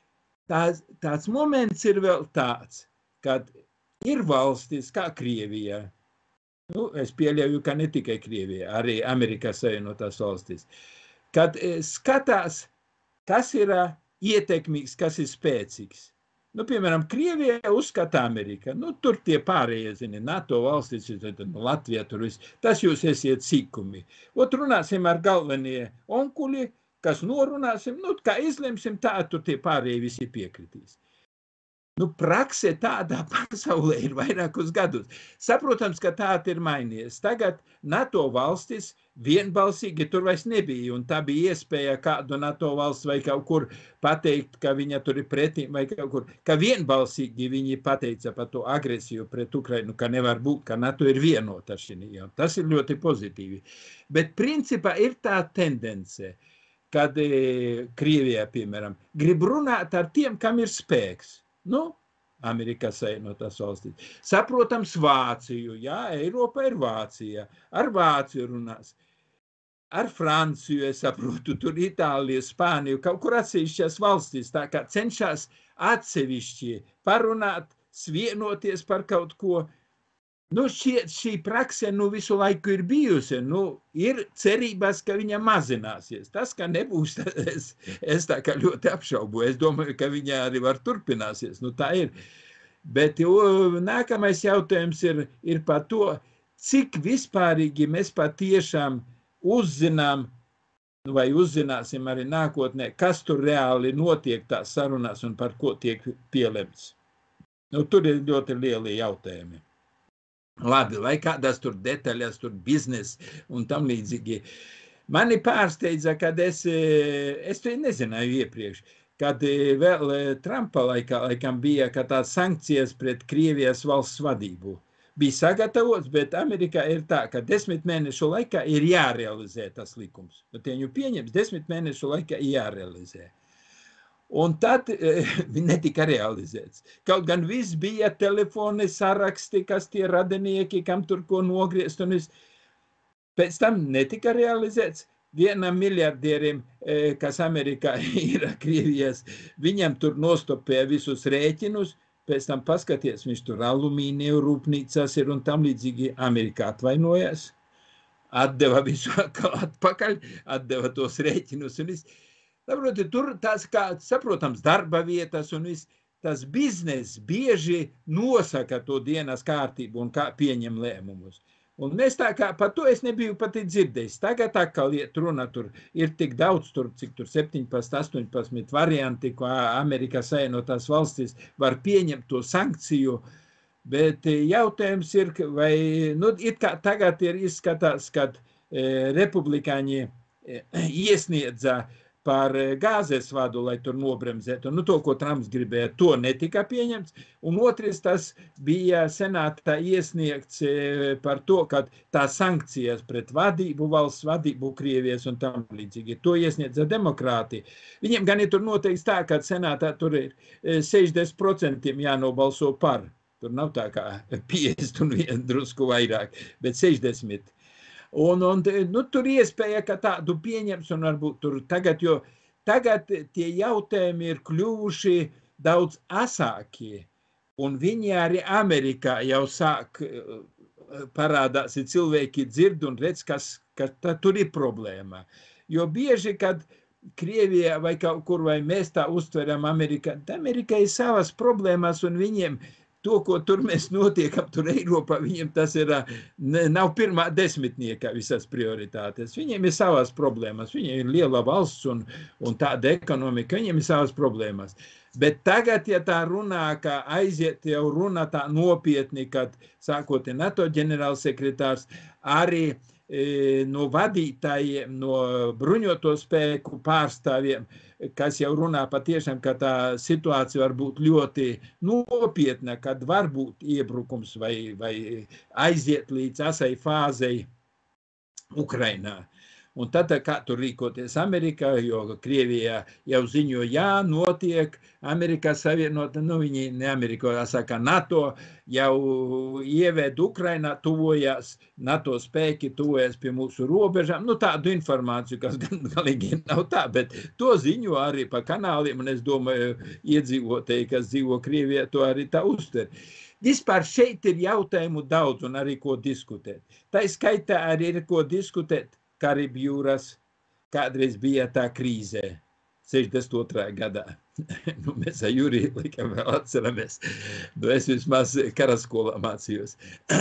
Tāds moments ir vēl tāds, kad ir valstis kā Krievija. Nu, es pieļauju, ka ne tikai Krievija, arī Amerikas Savienotās valstis. Kad skatās, kas ir ietekmīgs, kas ir spēcīgs. Nu, piemēram, Krievija uzskata Amerika. Nu, tur tie pārējie, zini, NATO valstis, Latvija, tur viss. Tas jūs esiet sīkumi. Ot runāsim ar galvenie onkuļi, kas norunāsim, nu, kā izlemsim, tā tur tie pārējie visi piekritīs. Nu, prakse tādā pasaulē ir vairākus gadus. Saprotams, ka tā ir mainījies. Tagad NATO valstis vienbalsīgi tur vairs nebija, un tā bija iespēja kādu NATO valsts vai kaut kur pateikt, ka viņa tur ir pretī, vai kaut kur, ka vienbalsīgi viņi pateica par to agresiju pret Ukrainu, ka nevar būt, ka NATO ir vienota šinī. Tas ir ļoti pozitīvi. Bet principā ir tā tendence, kad Krievijā, piemēram, grib runāt ar tiem, kam ir spēks. Nu, Amerikas Savienotās valstis. Saprotams, Vāciju, jā, Eiropa ir Vācija. Ar Vāciju runās. Ar Franciju, es saprotu, tur Itāliju, Spāniju, kaut kur atsevišķās valstis, tā kā cenšas atsevišķi parunāt, svienoties par kaut ko. Nu, šī prakse visu laiku ir bijusi. Nu, ir cerības, ka viņa mazināsies. Tas, ka nebūs, es tā kā ļoti apšaubu. Es domāju, ka viņa arī var turpināsies. Nu, tā ir. Bet nākamais jautājums ir par to, cik vispārīgi mēs patiešām uzzinām, vai uzzināsim arī nākotnē, kas tur reāli notiek tās sarunās un par ko tiek pielemts. Nu, tur ir ļoti lieli jautājumi. Labi, vai kādās tur detaļās, tur biznes un tam līdzīgi. Mani pārsteidza, kad es to nezināju iepriekš, kad vēl Trumpa laikam bija, ka tās sankcijas pret Krievijas valsts vadību bija sagatavots, bet Amerikā ir tā, ka 10 mēnešu laikā ir jārealizē tas likums. Bet viņu pieņems 10 mēnešu laikā jārealizē. Un tad netika realizēts. Kaut gan viss bija telefoni, saraksti, kas tie radinieki, kam tur ko nogriezt un viss. Pēc tam netika realizēts. 1 miljardierim, kas Amerikā ir Krievijas, viņam tur nostopēja visus rēķinus, pēc tam paskaties, viņš tur alumīniju rūpnīcas ir un tam līdzīgi Amerikā atvainojās, atdeva visu atpakaļ, atdeva tos rēķinus un viss. Saproti, tur tās kā, saprotams, darba vietas un viss, tas biznes bieži nosaka to dienas kārtību un kā pieņem lēmumus. Un mēs tā kā, par to es nebiju pat dzirdējis. Tagad atkal iet runa, tur ir tik daudz, tur, cik tur 17, 18 varianti, ko Amerikas Savienotās valstis var pieņemt to sankciju, bet jautājums ir, vai, nu, it kā tagad ir izskatās, kad republikāņi iesniedza par gāzes vadu, lai tur nobremzētu. Nu, to, ko Trumps gribēja, to netika pieņemts. Un otrs, tas bija senātā iesniegts par to, ka tā sankcijas pret vadību, valsts vadību Krievijas un tam līdzīgi. To iesniedza demokrāti. Viņiem gan ir tur noteikts tā, ka senātā tur ir 60% jānobalso par. Tur nav tā kā 50 un vien drusku vairāk, bet 60%. Un nu, tur iespēja, ka tādu pieņems un varbūt tur tagad, jo tagad tie jautājumi ir kļuvuši daudz asākie. Un viņi arī Amerikā jau sāk parādās, ja cilvēki dzird un redz, ka tur ir problēma. Jo bieži, kad Krievijā vai kaut kur, vai mēs tā uztveram Amerikā ir savas problēmas un viņiem to, ko tur mēs notiekam, tur Eiropā, viņiem tas ir, nav pirmā desmitnieka visas prioritātes. Viņiem ir savas problēmas, viņiem ir liela valsts un tāda ekonomika, viņiem ir savas problēmas. Bet tagad, ja tā runā, ka aiziet jau runa tā nopietni, kad sākot NATO ģenerālsekretārs, arī no vadītājiem, no bruņoto spēku pārstāvjiem, kas jau runā patiešām, ka tā situācija var būt ļoti nopietna, kad var būt iebrukums vai aiziet līdz asai fāzei Ukrainā. Un tad, kā tur rīkoties Amerikā, jo Krievijā jau ziņo, jā, notiek Amerikas Savienota, nu viņi ne Amerikā, saka NATO, jau ieved Ukrainā, tuvojās, NATO spēki tuvojas pie mūsu robežām. Nu tādu informāciju, kas gan galīgi nav tā, bet to ziņo arī pa kanāliem, un es domāju, iedzīvotāji, kas dzīvo Krievijā, to arī tā uztver. Vispār šeit ir jautājumu daudz un arī ko diskutēt. Tā skaitā arī ir ko diskutēt. Karibu jūras kādreiz bija tā krīze 62. gadā. Nu, mēs ar Juriju likam vēl atceramies. Nu, es vismaz karaskolā mācījos.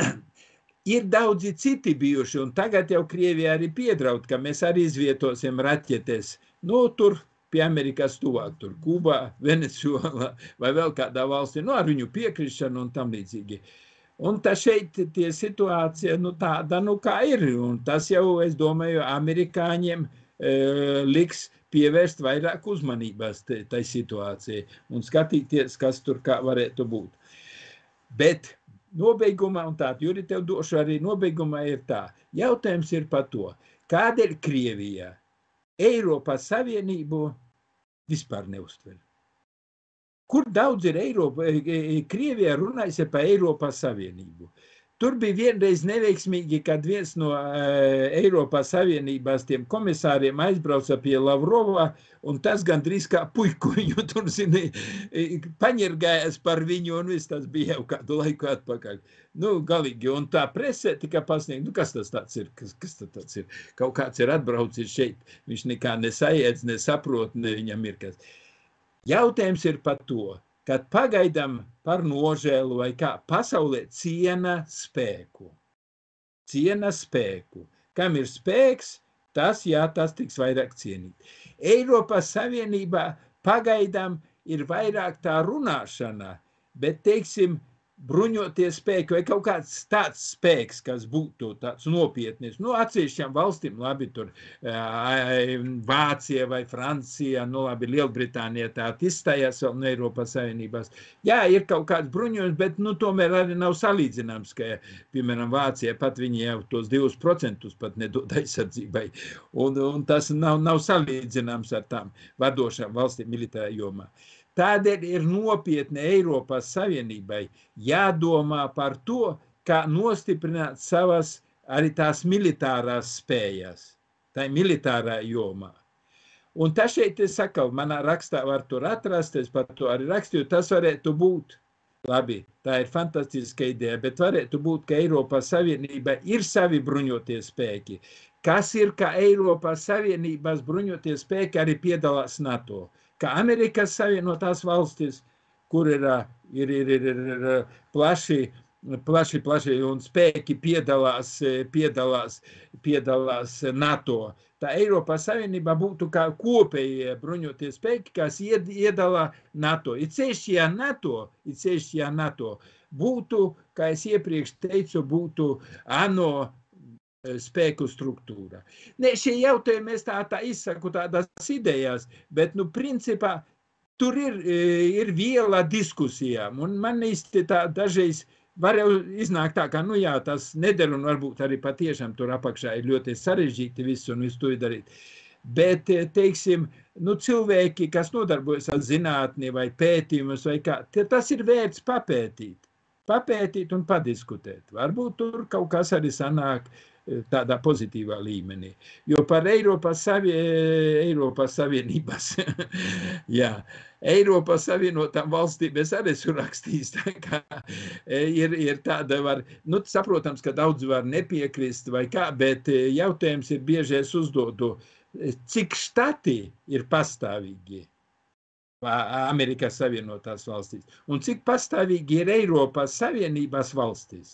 Ir daudzi citi bijuši, un tagad jau Krievijā arī piedraud, ka mēs arī izvietosim raķetes. Nu, tur pie Amerikas tuvāk, tur Kubā, Venecuēlā vai vēl kādā valstī, nu, ar viņu piekrišanu un tam līdzīgi. Un tā šeit tie situācija, nu tāda, nu kā ir, un tas jau, es domāju, amerikāņiem liks pievērst vairāk uzmanības tai situācijai un skatīties, kas tur kā varētu būt. Bet nobeigumā, un tā, Juri, tev došu arī nobeigumā ir tā, jautājums ir par to, kādēļ Krievija Eiropas Savienību vispār neuztver. Kur daudz ir Eiropa, Krievijā runājas par Eiropas Savienību. Tur bija vienreiz neveiksmīgi, kad viens no Eiropas Savienības tiem komisāriem aizbrauca pie Lavrova, un tas gandrīz kā puiku viņu tur, zini, paņirgājas par viņu, un viss tas bija jau kādu laiku atpakaļ. Nu, galīgi, un tā presē tika pasniegt, nu, kas tas tāds ir, kas tas tāds ir? Kaut kāds ir atbraucis šeit, viņš nekā nesaiedz, nesaprot, ne viņam ir kas. Jautājums ir par to, kad pagaidām par nožēlu vai kā pasaulē ciena spēku. Ciena spēku. Kam ir spēks, tas tiks vairāk cienīt. Eiropas Savienībā pagaidām ir vairāk tā runāšana, bet, teiksim, bruņoties spēki vai kaut kāds tāds spēks, kas būtu tāds nopietnis. Nu, atsevišķām valstīm, labi, tur Vācija vai Francija, nu, labi, Lielbritānija tā izstājās vēl no Eiropas Savienībās. Jā, ir kaut kāds bruņojums, bet, nu, tomēr arī nav salīdzināms, ka, piemēram, Vācija pat viņi jau tos 2% pat nedod aizsardzībai. Un tas nav salīdzināms ar tām vadošām valstīm militārā jomā. Tādēļ ir nopietni Eiropas Savienībai jādomā par to, kā nostiprināt savas arī tās militārās spējas, tā ir militārā jomā. Un tas šeit, es saku, manā rakstā var tur atrast, es par to arī rakstīju, tas varētu būt, labi, tā ir fantastiska ideja, bet varētu būt, ka Eiropas Savienība ir savi bruņotie spēki. Kas ir, ka Eiropas Savienības bruņotie spēki arī piedalās NATO? Ka Amerikas Savienotās valstis, kur ir plaši un spēki piedalās NATO. Tā Eiropas Savienība būtu kā kopējie bruņotie spēki, kas iedalā NATO. Ir ceļš, ja NATO būtu, kā es iepriekš teicu, būtu ANO spēku struktūra. Ne, šie jautājumi es tā izsaku tādas idejas, bet, principā, tur ir viela diskusijām, un man īsti tā dažreiz var jau iznākt tā, ka, jā, tas neder, un varbūt arī patiešām tur apakšā ir ļoti sarežģīti visu un visu to darīt. Bet, teiksim, cilvēki, kas nodarbojas ar zinātni vai pētījumus vai kā, tas ir vērts papētīt un padiskutēt. Varbūt tur kaut kas arī sanāk tādā pozitīvā līmenī. Jo par Eiropas Savienības, jā, Eiropas Savienotām valstīm es arī esmu rakstījis, tā kā ir tāda var, saprotams, ka daudz var nepiekrist vai kā, bet jautājums ir bieži es uzdodu, cik štati ir pastāvīgi Amerikas Savienotās valstīs un cik pastāvīgi ir Eiropas Savienības valstīs.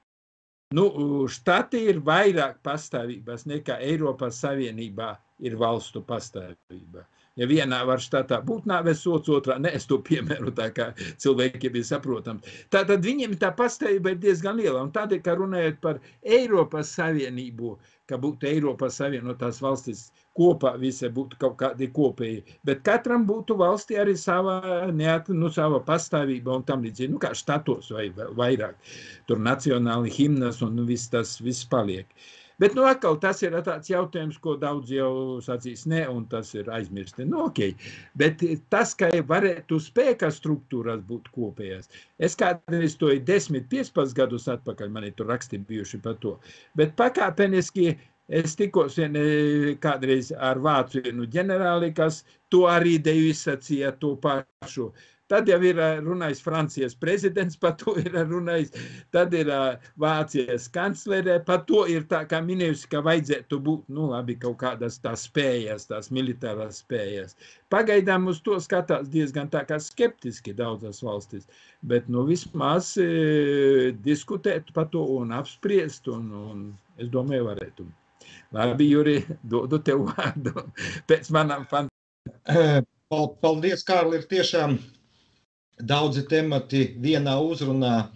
Štati ir vairāk pastāvības nekā Eiropas Savienībā ir valstu pastāvība. Ja vienā var štatā būt nāves sods, otrā, ne, es to piemēru tā kā cilvēkiem ir saprotams. Tātad viņiem tā pastāvība ir diezgan liela, un tādēļ, ka runājot par Eiropas Savienību, ka būtu Eiropas Savienotās valstis kopā, visi būtu kaut kādi kopēji, bet katram būtu valstī arī sava pastāvība un tam līdzīgi, kā štatos vai vairāk, tur nacionāli himnas un viss paliek. Bet, atkal, tas ir tāds jautājums, ko daudz jau sacīs ne, un tas ir aizmirsti. Ok, bet tas, ka varētu spēka struktūras būt kopējās. Es kādreiz to 10-15 gadus atpakaļ, mani tur raksti bijuši par to, bet pakāpeniski es tikos kādreiz ar vācu ģenerāli, kas to arī ideju izsacīja to pašu. Tad jau ir runājis Francijas prezidents, par to ir runājis, tad ir Vācijas kanclerē, par to ir tā kā minējusi, ka vajadzētu būt, labi, kaut kādas tās spējas, tās militārās spējas. Pagaidām uz to skatās diezgan tā kā skeptiski daudzas valstis, bet vismaz diskutēt par to un apspriest, un es domāju, varētu. Labi, Juri, dodu tev vārdu pēc manām fantāzijām. Paldies, Kārli, ir tiešām daudzi temati vienā uzrunā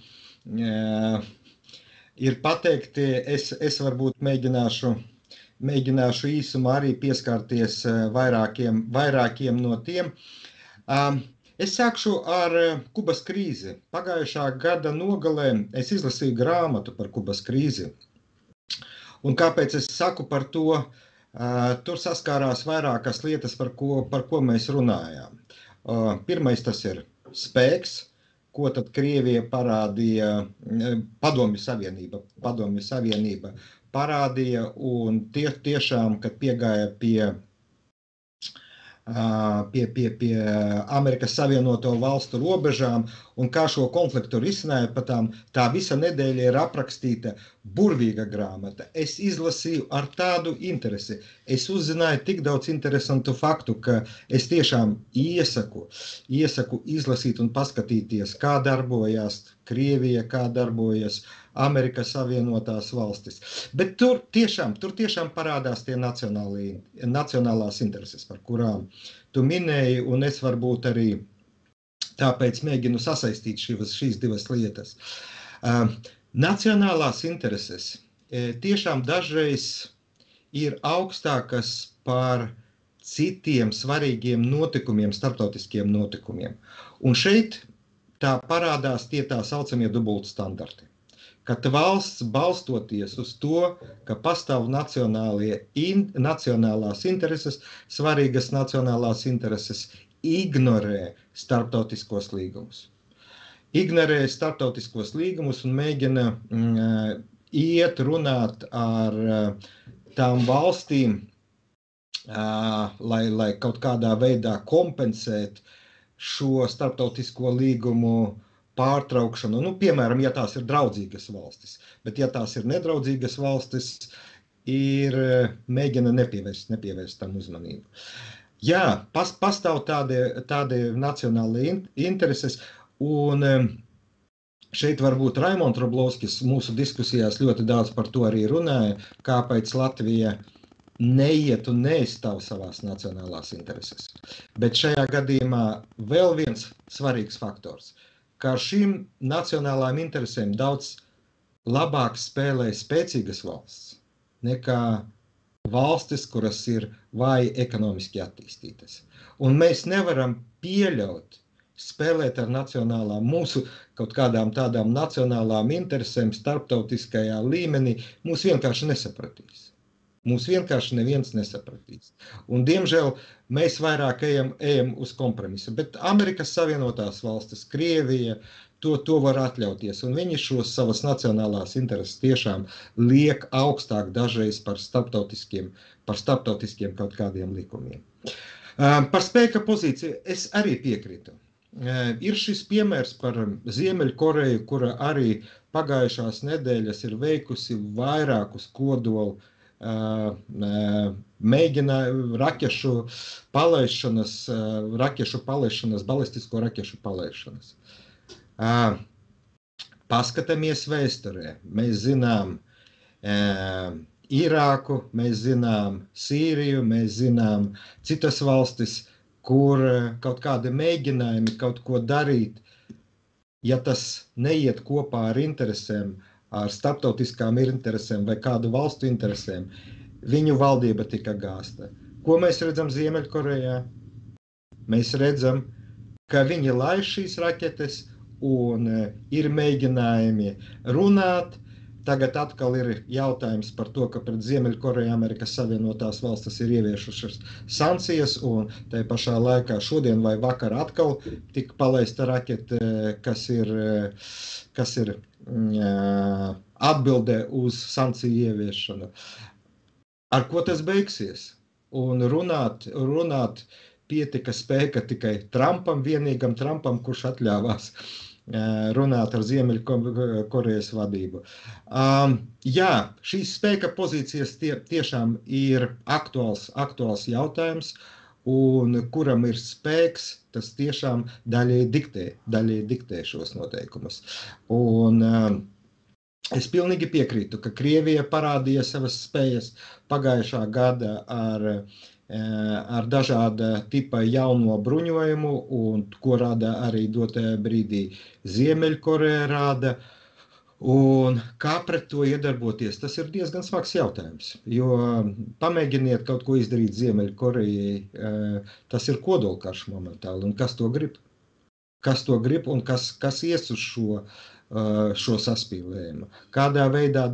ir pateikti. Es varbūt mēģināšu īsumā arī pieskarties vairākiem no tiem. Es sākšu ar Kubas krīzi. Pagājušā gada nogalē es izlasīju grāmatu par Kubas krīzi. Un kāpēc es saku par to? Tur saskārās vairākas lietas, par ko mēs runājām. Pirmais tas ir spēks, ko tad Krievija parādīja, Padomju Savienība parādīja, un tiešām, kad piegāja pie Amerikas Savienoto valstu robežām un kā šo konfliktu risināja, tā visa nedēļa ir aprakstīta burvīga grāmata. Es izlasīju ar tādu interesi. Es uzzināju tik daudz interesantu faktu, ka es tiešām iesaku izlasīt un paskatīties, kā darbojās Krievija, kā darbojas Amerikas Savienotās valstis. Bet tur tiešām parādās tie nacionālās intereses, par kurām tu minēji, un es varbūt arī tāpēc mēģinu sasaistīt šīs divas lietas. Nacionālās intereses tiešām dažreiz ir augstākas par citiem svarīgiem notikumiem, starptautiskiem notikumiem. Un šeit tā parādās tie tā saucamie dubultstandarti. Kad valsts balstoties uz to, ka pastāv nacionālās intereses, svarīgas nacionālās intereses, ignorē starptautiskos līgumus. Un mēģina iet runāt ar tām valstīm, lai kaut kādā veidā kompensēt šo starptautisko līgumu pārtraukšanu. Nu, piemēram, ja tās ir draudzīgas valstis, bet ja tās ir nedraudzīgas valstis, mēģina nepievērst tam uzmanību. Jā, pastāv tādi nacionāli intereses, un šeit varbūt Raimonds Roblovskis mūsu diskusijās ļoti daudz par to arī runāja, kāpēc Latvija neiet un neizstāv savās nacionālās intereses. Bet šajā gadījumā vēl viens svarīgs faktors, ka ar šīm nacionālām interesēm daudz labāk spēlē spēcīgas valsts nekā valstis, kuras ir vāji ekonomiski attīstītas. Un mēs nevaram pieļaut spēlēt ar mūsu kaut kādām tādām nacionālām interesēm starptautiskajā līmenī, mūs vienkārši nesapratīs. Mūs vienkārši neviens nesapratīs. Un, diemžēl, mēs vairāk ejam uz kompromisu. Bet Amerikas Savienotās valstis, Krievija, to var atļauties. Un viņi šos savas nacionālās intereses tiešām liek augstāk dažreiz par starptautiskiem kaut kādiem likumiem. Par spēka pozīciju es arī piekrītu. Ir šis piemērs par Ziemeļkoreju, kura arī pagājušās nedēļas ir veikusi vairākus kodolu mēģināja balistisko raķešu palaišanas. Paskatāmies vēsturē. Mēs zinām Irāku, mēs zinām Sīriju, mēs zinām citas valstis, kur kaut kādi mēģinājumi kaut ko darīt, ja tas neiet kopā ar interesēm, ar starptautiskām interesēm vai kādu valstu interesēm, viņu valdība tika gāsta. Ko mēs redzam Ziemeļkorejā? Mēs redzam, ka viņi laiž šīs raķetes un ir mēģinājumi runāt. Tagad atkal ir jautājums par to, ka pret Ziemeļkoreju Amerikas Savienotās valstis ir ieviešušas sankcijas, un tajā pašā laikā šodien vai vakar atkal tika palaista raķete, kas ir atbildē uz sankciju ieviešanu. Ar ko tas beigsies? Un runāt pietika spēka tikai Trumpam, vienīgam Trumpam, kurš atļāvās runāt ar Ziemeļkorejas vadību. Jā, šīs spēka pozīcijas tiešām ir aktuāls jautājums, un kuram ir spēks, tas tiešām daļēji diktē šos noteikumus. Un es pilnīgi piekrītu, ka Krievija parādīja savas spējas pagājušā gada ar dažāda tipa jauno bruņojumu, un ko rada arī dotajā brīdī Ziemeļkoreja rada. Un kā pret to iedarboties, tas ir diezgan smags jautājums, jo pamēģiniet kaut ko izdarīt Ziemeļkorejai, tas ir kodolkarš momentāli, un kas to grib? Kas to grib un kas ies uz šo saspīlējumu? Kādā veidā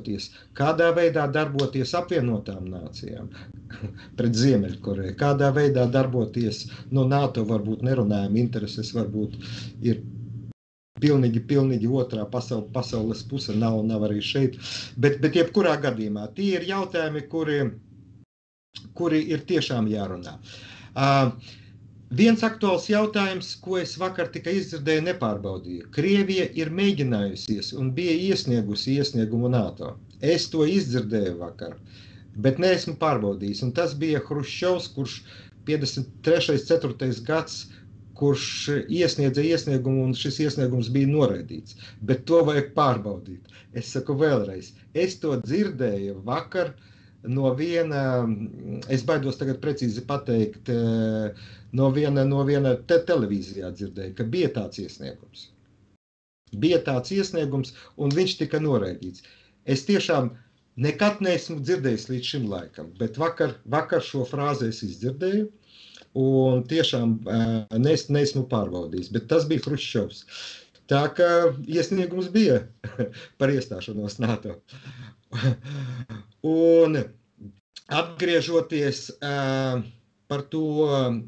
darboties apvienotām nācijām pret Ziemeļkoreju? Kādā veidā darboties, NATO varbūt nerunājam, intereses varbūt ir pilnīgi otrā pasaules puse, nav arī šeit, bet jebkurā gadījumā tie ir jautājumi, kuri ir tiešām jārunā. Viens aktuāls jautājums, ko es vakar tikai izdzirdēju, nepārbaudīju. Krievija ir mēģinājusies un bija iesniegusi iesniegumu NATO. Es to izdzirdēju vakar, bet neesmu pārbaudījis. Un tas bija Hruščovs, kurš 53. 4. gads, kurš iesniedza iesniegumu, un šis iesniegums bija noraidīts. Bet to vajag pārbaudīt. Es saku vēlreiz, es to dzirdēju vakar no viena, es baidos tagad precīzi pateikt, no viena televīzijā dzirdēju, ka bija tāds iesniegums. Bija tāds iesniegums, un viņš tika noraidīts. Es tiešām nekad neesmu dzirdējis līdz šim laikam, bet vakar šo frāzi es izdzirdēju, un tiešām neesmu pārbaudījis, bet tas bija Hruščovs. Tā ka iesniegums bija par iestāšanos NATO. Un atgriežoties par to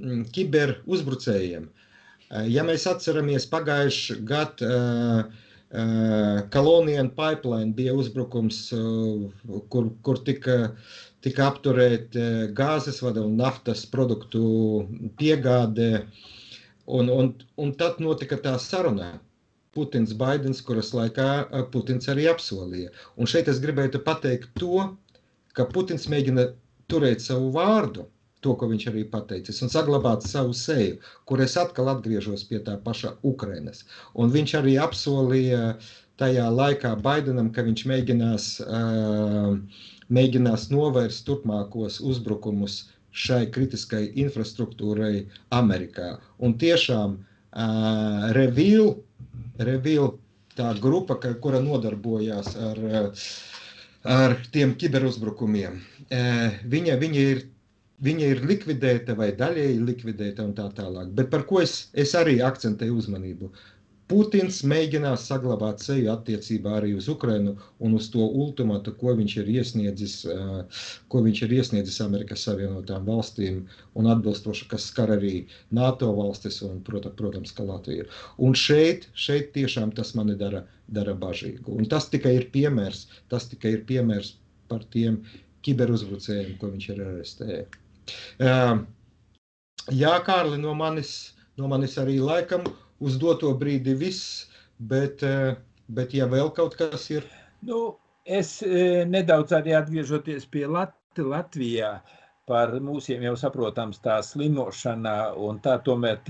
kiberuzbrucējiem, ja mēs atceramies pagājuši gadu Colonial Pipeline bija uzbrukums, kur tika apturēt gāzes vada un naftas produktu piegāde, un tad notika tā saruna. Putins, Baidens, kuras laikā Putins arī apsolīja. Un šeit es gribētu pateikt to, ka Putins mēģina turēt savu vārdu, to, ko viņš arī pateicis, un saglabāt savu seju, kur es atkal atgriežos pie tā paša Ukrainas. Un viņš arī apsolīja tajā laikā Baidenam, ka viņš mēģinās novērst turpmākos uzbrukumus šai kritiskai infrastruktūrai Amerikā. Un tiešām Revil, tā grupa, kura nodarbojās ar tiem kiberuzbrukumiem, viņa ir likvidēta vai daļēji likvidēta un tā tālāk. Bet par ko es arī akcentēju uzmanību? Putins mēģinās saglabāt seju attiecībā arī uz Ukrainu un uz to ultimatu, ko viņš ir iesniedzis Amerikas Savienotām valstīm un atbilstoši, kas skar arī NATO valstis un, protams, ka Latvija ir. Un šeit tiešām tas mani dara bažīgu. Un tas tikai ir piemērs par tiem kiberuzbrucējiem, ko viņš ir arestējis. Jā, Kārli, no manis arī laikam uz doto brīdi viss, bet ja vēl kaut kas ir? Nu, es nedaudz arī atgriežoties pie Latvijā par mūsiem jau saprotams tā slimošana, un tā tomēr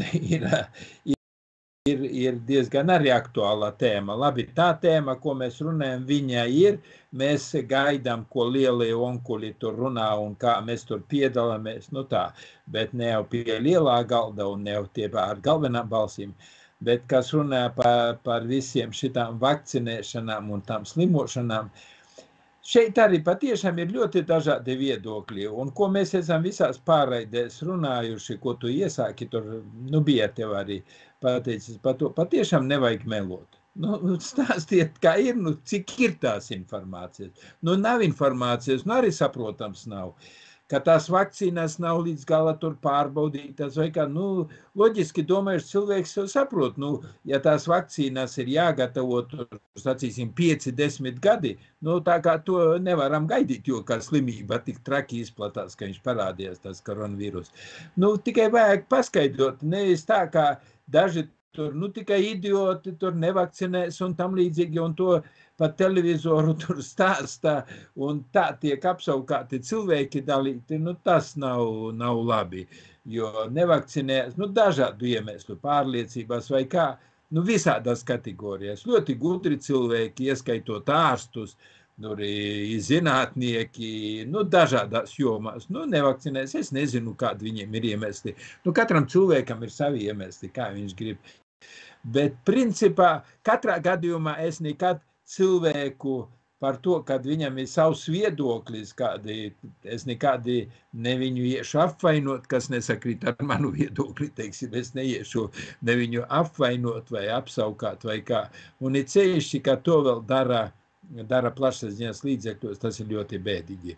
ir diezgan arī aktuālā tēma. Labi, tā tēma, ko mēs runājam, viņa ir, mēs gaidām, ko lielie onkuļi tur runā un kā mēs tur piedalāmies, nu tā, bet ne jau pie lielā galda un ne jau tie ar galvenām balsīm. Bet kas runā par visiem šitām vakcinēšanām un tām slimošanām, šeit arī patiešām ir ļoti dažādi viedokļi. Un ko mēs esam visās pārraidēs runājuši, ko tu iesāki, tur bija tev arī pateicis par to, patiešām nevajag melot. Stāstiet, kā ir, cik ir tās informācijas. Nav informācijas, arī saprotams nav. Ka tās vakcīnas nav līdz gala tur pārbaudītas, vai kā, loģiski domājuši cilvēks jau saprot, ja tās vakcīnas ir jāgatavo tur, sacīsim, 5-10 gadi, tā kā to nevaram gaidīt, jo kā slimība tik traki izplatās, ka viņš parādījās, tas koronavīrus. Tikai vajag paskaidrot, nevis tā, kā daži tur, tikai idioti tur nevakcinēs un tam līdzīgi, un to pa televizoru tur stāstā, un tā tiek apsaukāti cilvēki dalīti, tas nav labi, jo nevakcinēs, dažādu iemeslu, pārliecībās vai kā, visādās kategorijās. Ļoti gudri cilvēki, ieskaitot ārstus, zinātnieki, dažādās jomās. Nevakcinēs, es nezinu, kādi viņiem ir iemesli. Katram cilvēkam ir savi iemesli, kā viņš grib. Bet principā, katrā gadījumā es nekad cilvēku par to, kad viņam ir savs viedoklis, es nekādi ne viņu iešu apvainot, kas nesakrīt ar manu viedokli, teiksim, es neiešu ne viņu apvainot vai apsaukāt vai kā. Un ir ceļši, ka to vēl dara plašsaziņas līdzekļos, tas ir ļoti bēdīgi.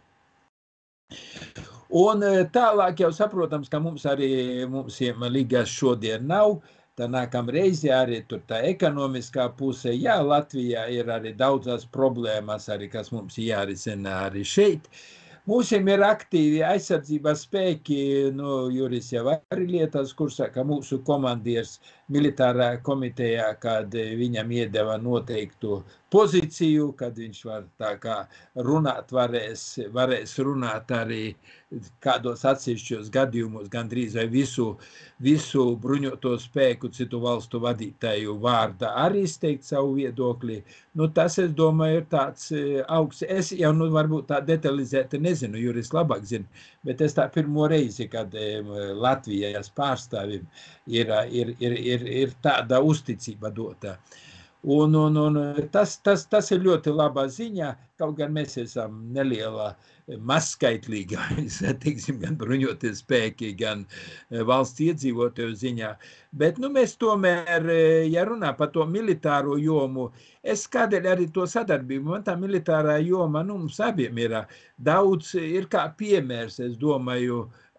Un tālāk jau saprotams, ka mums līgas šodien nav. Tā nākam reizi arī tur tā ekonomiskā puse. Jā, Latvijā ir arī daudzas problēmas, arī kas mums jārisina arī šeit. Mūsiem ir aktīvi aizsardzības spēki, Juris jau arī lietas kursā, ka mūsu komandieris militārā komitejā, kad viņam iedeva noteiktu pozīciju, kad viņš var tā kā runāt, varēs runāt arī kādos atsevišķos gadījumos, gandrīz vai visu bruņoto spēku citu valstu vadītāju vārdā arī izteikt savu viedokli. Tas, es domāju, ir tāds augsts. Es jau varbūt tā detalizēti nezinu, Juris labāk zina, bet es tā pirmo reizi, kad Latvijas pārstāvim ir tāda uzticība dotā. Un tas ir ļoti labā ziņā, kaut gan mēs esam nelielā mazskaitlīgā, teiksim, gan bruņotie spēki, gan valsts iedzīvotāju ziņā. Bet mēs tomēr, ja runā par to militāro jomu, es kādēļ arī to sadarbību, man tā militārā joma, mums abiem ir daudz, ir kā piemērs, es domāju,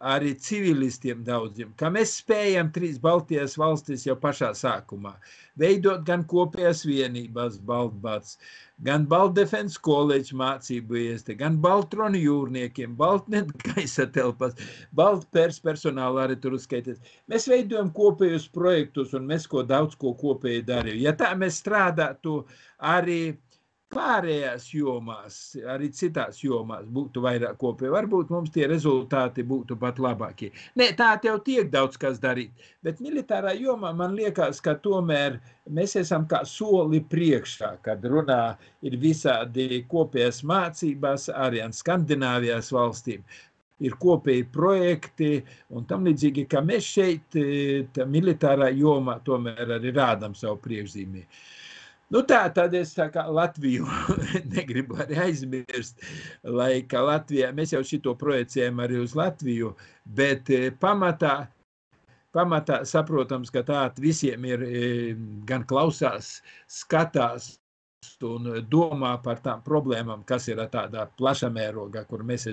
arī civilistiem daudziem, ka mēs spējam 3 Baltijas valstis jau pašā sākumā veidot gan kopējās vienībās Baltbats, gan Baltdefense College mācību iesti, gan Baltronu jūrniekiem, Baltnet gaisa telpas, Baltpers personālu arī tur uzskaities. Mēs veidojam kopējus projektus un mēs daudz ko kopēji darījām. Ja tā mēs strādātu arī pārējās jomās, arī citās jomās būtu vairāk kopēji. Varbūt mums tie rezultāti būtu pat labākie. Nē, tā tev tiek daudz kas darīt, bet militārā jomā man liekas, ka tomēr mēs esam kā soli priekšā, kad runā ir visādi kopējās mācībās arī ar Skandināvijas valstīm. Ir kopēji projekti un tam līdzīgi, ka mēs šeit militārā jomā tomēr arī rādam savu priekšzīmī. Nu tā, tad es tā kā Latviju negribu arī aizmirst, lai ka Latvijā, mēs jau šito projicējam arī uz Latviju, bet pamatā saprotams, ka tā visiem ir gan klausās, skatās un domā par tām problēmām, kas ir tādā plaša mērogā, kur mēs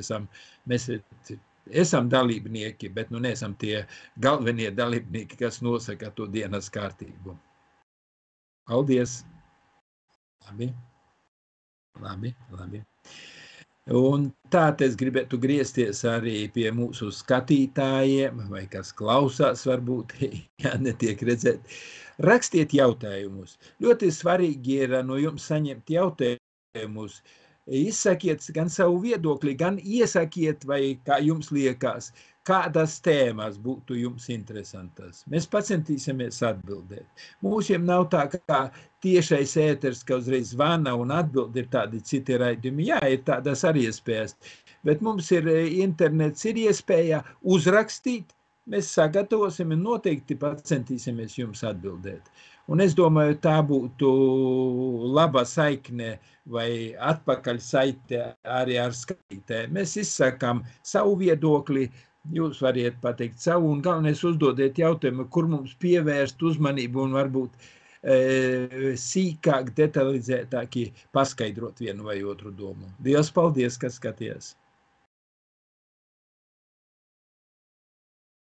esam dalībnieki, bet nu neesam tie galvenie dalībnieki, kas nosaka to dienas kārtību. Paldies! Labi. Un tā es gribētu griezties arī pie mūsu skatītājiem, vai kas klausās varbūt, ja netiek redzēt. Rakstiet jautājumus. Ļoti svarīgi ir no jums saņemt jautājumus. Izsakiet gan savu viedokli, gan iesakiet, vai kā jums liekas, kādas tēmas būtu jums interesantas. Mēs pacentīsimies atbildēt. Mūsiem nav tā kā tiešais ēters, ka uzreiz zvana un atbild ir tādi citi raidījumi. Jā, ir tādas arī iespējas, bet mums ir internets, ir iespēja uzrakstīt, mēs sagatavosim un noteikti pacentīsimies jums atbildēt. Un es domāju, tā būtu laba saikne vai atpakaļ saite arī ar skatītājiem. Mēs izsakām savu viedokli, jūs variet pateikt savu un galvenais uzdodiet jautājumu, kur mums pievērst uzmanību un varbūt sīkāk, detalizētāki paskaidrot vienu vai otru domu. Dievs, paldies, ka skaties!